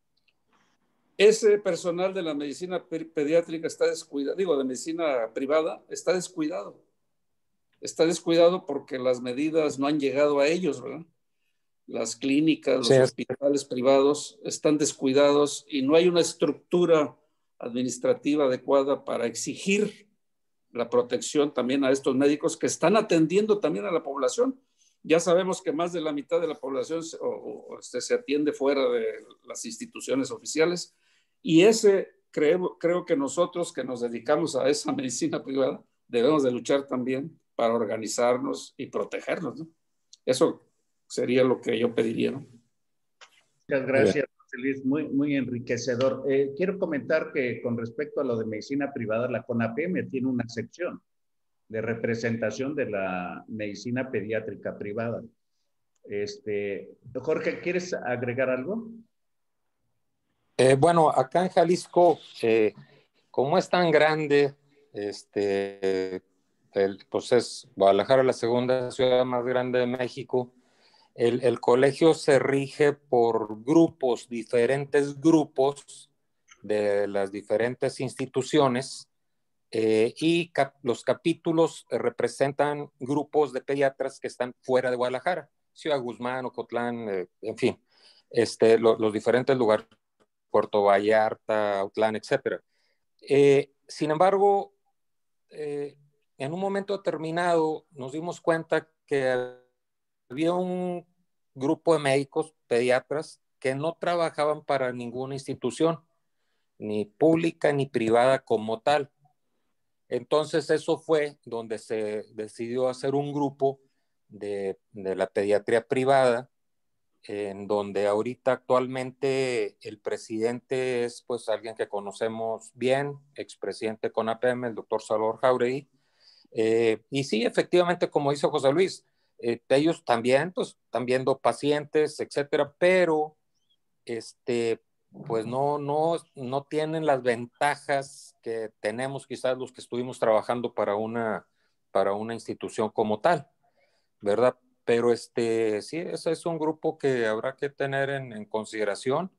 Ese personal de la medicina pediátrica está descuidado, digo, de medicina privada, está descuidado. Está descuidado porque las medidas no han llegado a ellos, ¿verdad? Las clínicas, los sí. hospitales privados están descuidados y no hay una estructura administrativa adecuada para exigir la protección también a estos médicos que están atendiendo también a la población. Ya sabemos que más de la mitad de la población se, o, o, se, se atiende fuera de las instituciones oficiales. Y ese, creo, creo que nosotros que nos dedicamos a esa medicina privada, debemos de luchar también para organizarnos y protegernos, ¿no? Eso sería lo que yo pediría, ¿no? Muchas gracias, José Luis. Muy, muy enriquecedor. Eh, quiero comentar que con respecto a lo de medicina privada, la CONAPEME tiene una sección de representación de la medicina pediátrica privada. Este, Jorge, ¿quieres agregar algo? Eh, bueno, acá en Jalisco, eh, como es tan grande, este, el, pues es Guadalajara la segunda ciudad más grande de México, el, el colegio se rige por grupos, diferentes grupos de las diferentes instituciones eh, y cap los capítulos representan grupos de pediatras que están fuera de Guadalajara, Ciudad Guzmán, Ocotlán, eh, en fin, este, lo, los diferentes lugares. Puerto Vallarta, Autlán, etcétera. Eh, sin embargo, eh, en un momento determinado nos dimos cuenta que había un grupo de médicos, pediatras, que no trabajaban para ninguna institución, ni pública ni privada como tal. Entonces eso fue donde se decidió hacer un grupo de, de la pediatría privada, en donde ahorita actualmente el presidente es pues alguien que conocemos bien, expresidente CONAPEME, el doctor Salvador Jáuregui. Eh, y sí, efectivamente, como dice José Luis, eh, ellos también pues están viendo pacientes, etcétera, pero este, pues no, no, no tienen las ventajas que tenemos quizás los que estuvimos trabajando para una, para una institución como tal, ¿verdad? Pero este, sí, ese es un grupo que habrá que tener en, en consideración.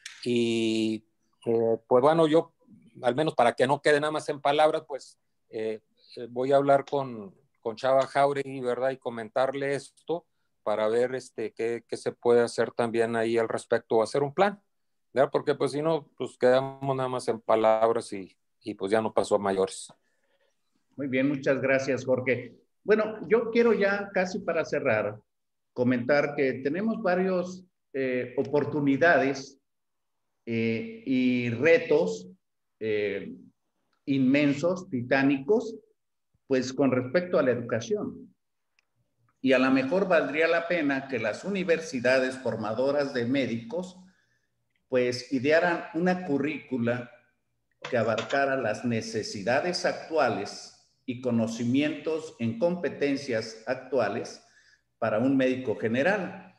Y eh, pues bueno, yo, al menos para que no quede nada más en palabras, pues eh, voy a hablar con, con Chava Jáuregui, ¿verdad? Y comentarle esto para ver este, qué, qué se puede hacer también ahí al respecto o hacer un plan, ¿verdad? Porque pues si no, pues quedamos nada más en palabras y, y pues ya no pasó a mayores. Muy bien, muchas gracias, Jorge. Bueno, yo quiero ya casi para cerrar comentar que tenemos varias eh, oportunidades eh, y retos eh, inmensos, titánicos, pues con respecto a la educación. Y a lo mejor valdría la pena que las universidades formadoras de médicos pues idearan una currícula que abarcara las necesidades actuales y conocimientos en competencias actuales para un médico general.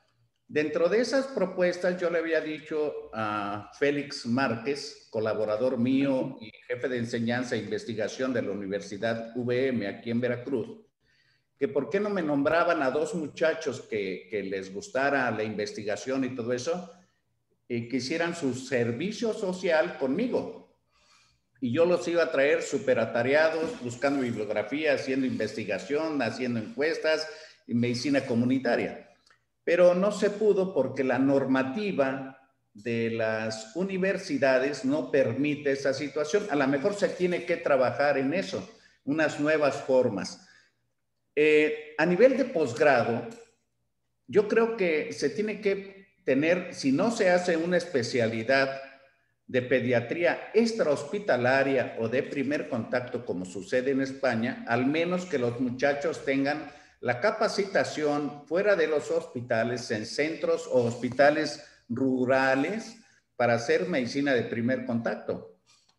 Dentro de esas propuestas yo le había dicho a Félix Márquez, colaborador mío y jefe de enseñanza e investigación de la Universidad V M aquí en Veracruz, que por qué no me nombraban a dos muchachos que, que les gustara la investigación y todo eso, y que hicieran su servicio social conmigo. Y yo los iba a traer súper atareados, buscando bibliografía, haciendo investigación, haciendo encuestas y medicina comunitaria. Pero no se pudo porque la normativa de las universidades no permite esa situación. A lo mejor se tiene que trabajar en eso, unas nuevas formas. Eh, a nivel de posgrado, yo creo que se tiene que tener, si no se hace una especialidad de pediatría extrahospitalaria o de primer contacto, como sucede en España, al menos que los muchachos tengan la capacitación fuera de los hospitales, en centros o hospitales rurales, para hacer medicina de primer contacto.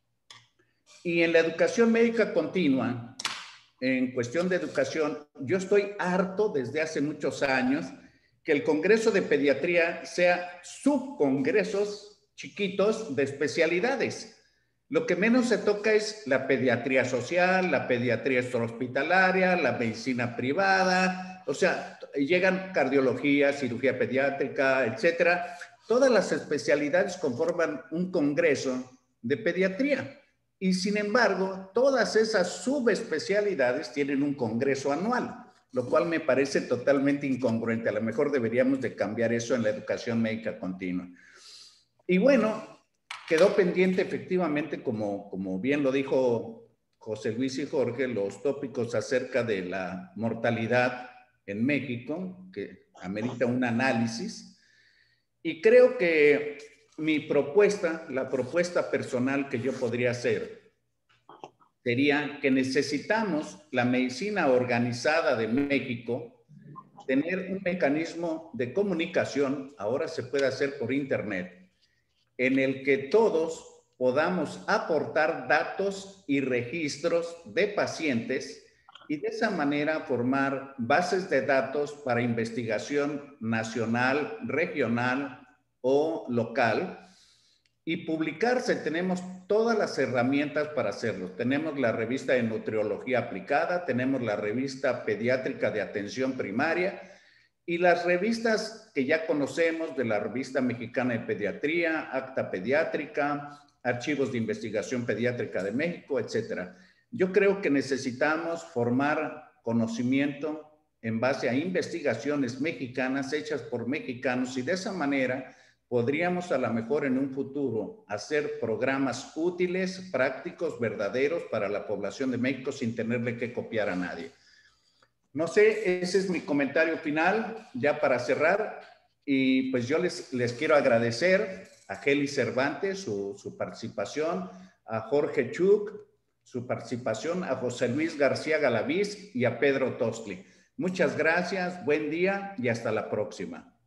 Y en la educación médica continua, en cuestión de educación, yo estoy harto desde hace muchos años que el Congreso de Pediatría sea subcongresos chiquitos de especialidades. Lo que menos se toca es la pediatría social, la pediatría extrahospitalaria, la medicina privada, o sea, llegan cardiología, cirugía pediátrica, etcétera. Todas las especialidades conforman un congreso de pediatría. Y sin embargo, todas esas subespecialidades tienen un congreso anual, lo cual me parece totalmente incongruente. A lo mejor deberíamos de cambiar eso en la educación médica continua. Y bueno, quedó pendiente efectivamente, como, como bien lo dijo José Luis y Jorge, los tópicos acerca de la mortalidad en México, que amerita un análisis. Y creo que mi propuesta, la propuesta personal que yo podría hacer, sería que necesitamos la medicina organizada de México, tener un mecanismo de comunicación, ahora se puede hacer por internet, en el que todos podamos aportar datos y registros de pacientes y de esa manera formar bases de datos para investigación nacional, regional o local y publicarse. Tenemos todas las herramientas para hacerlo. Tenemos la revista de nutriología aplicada, tenemos la revista pediátrica de atención primaria y las revistas que ya conocemos de la Revista Mexicana de Pediatría, Acta Pediátrica, Archivos de Investigación Pediátrica de México, etcétera. Yo creo que necesitamos formar conocimiento en base a investigaciones mexicanas hechas por mexicanos y de esa manera podríamos a lo mejor en un futuro hacer programas útiles, prácticos, verdaderos para la población de México sin tenerle que copiar a nadie. No sé, ese es mi comentario final ya para cerrar y pues yo les, les quiero agradecer a Geli Cervantes su, su participación, a Jorge Chuk su participación, a José Luis García Galaviz y a Pedro Tostli. Muchas gracias, buen día y hasta la próxima.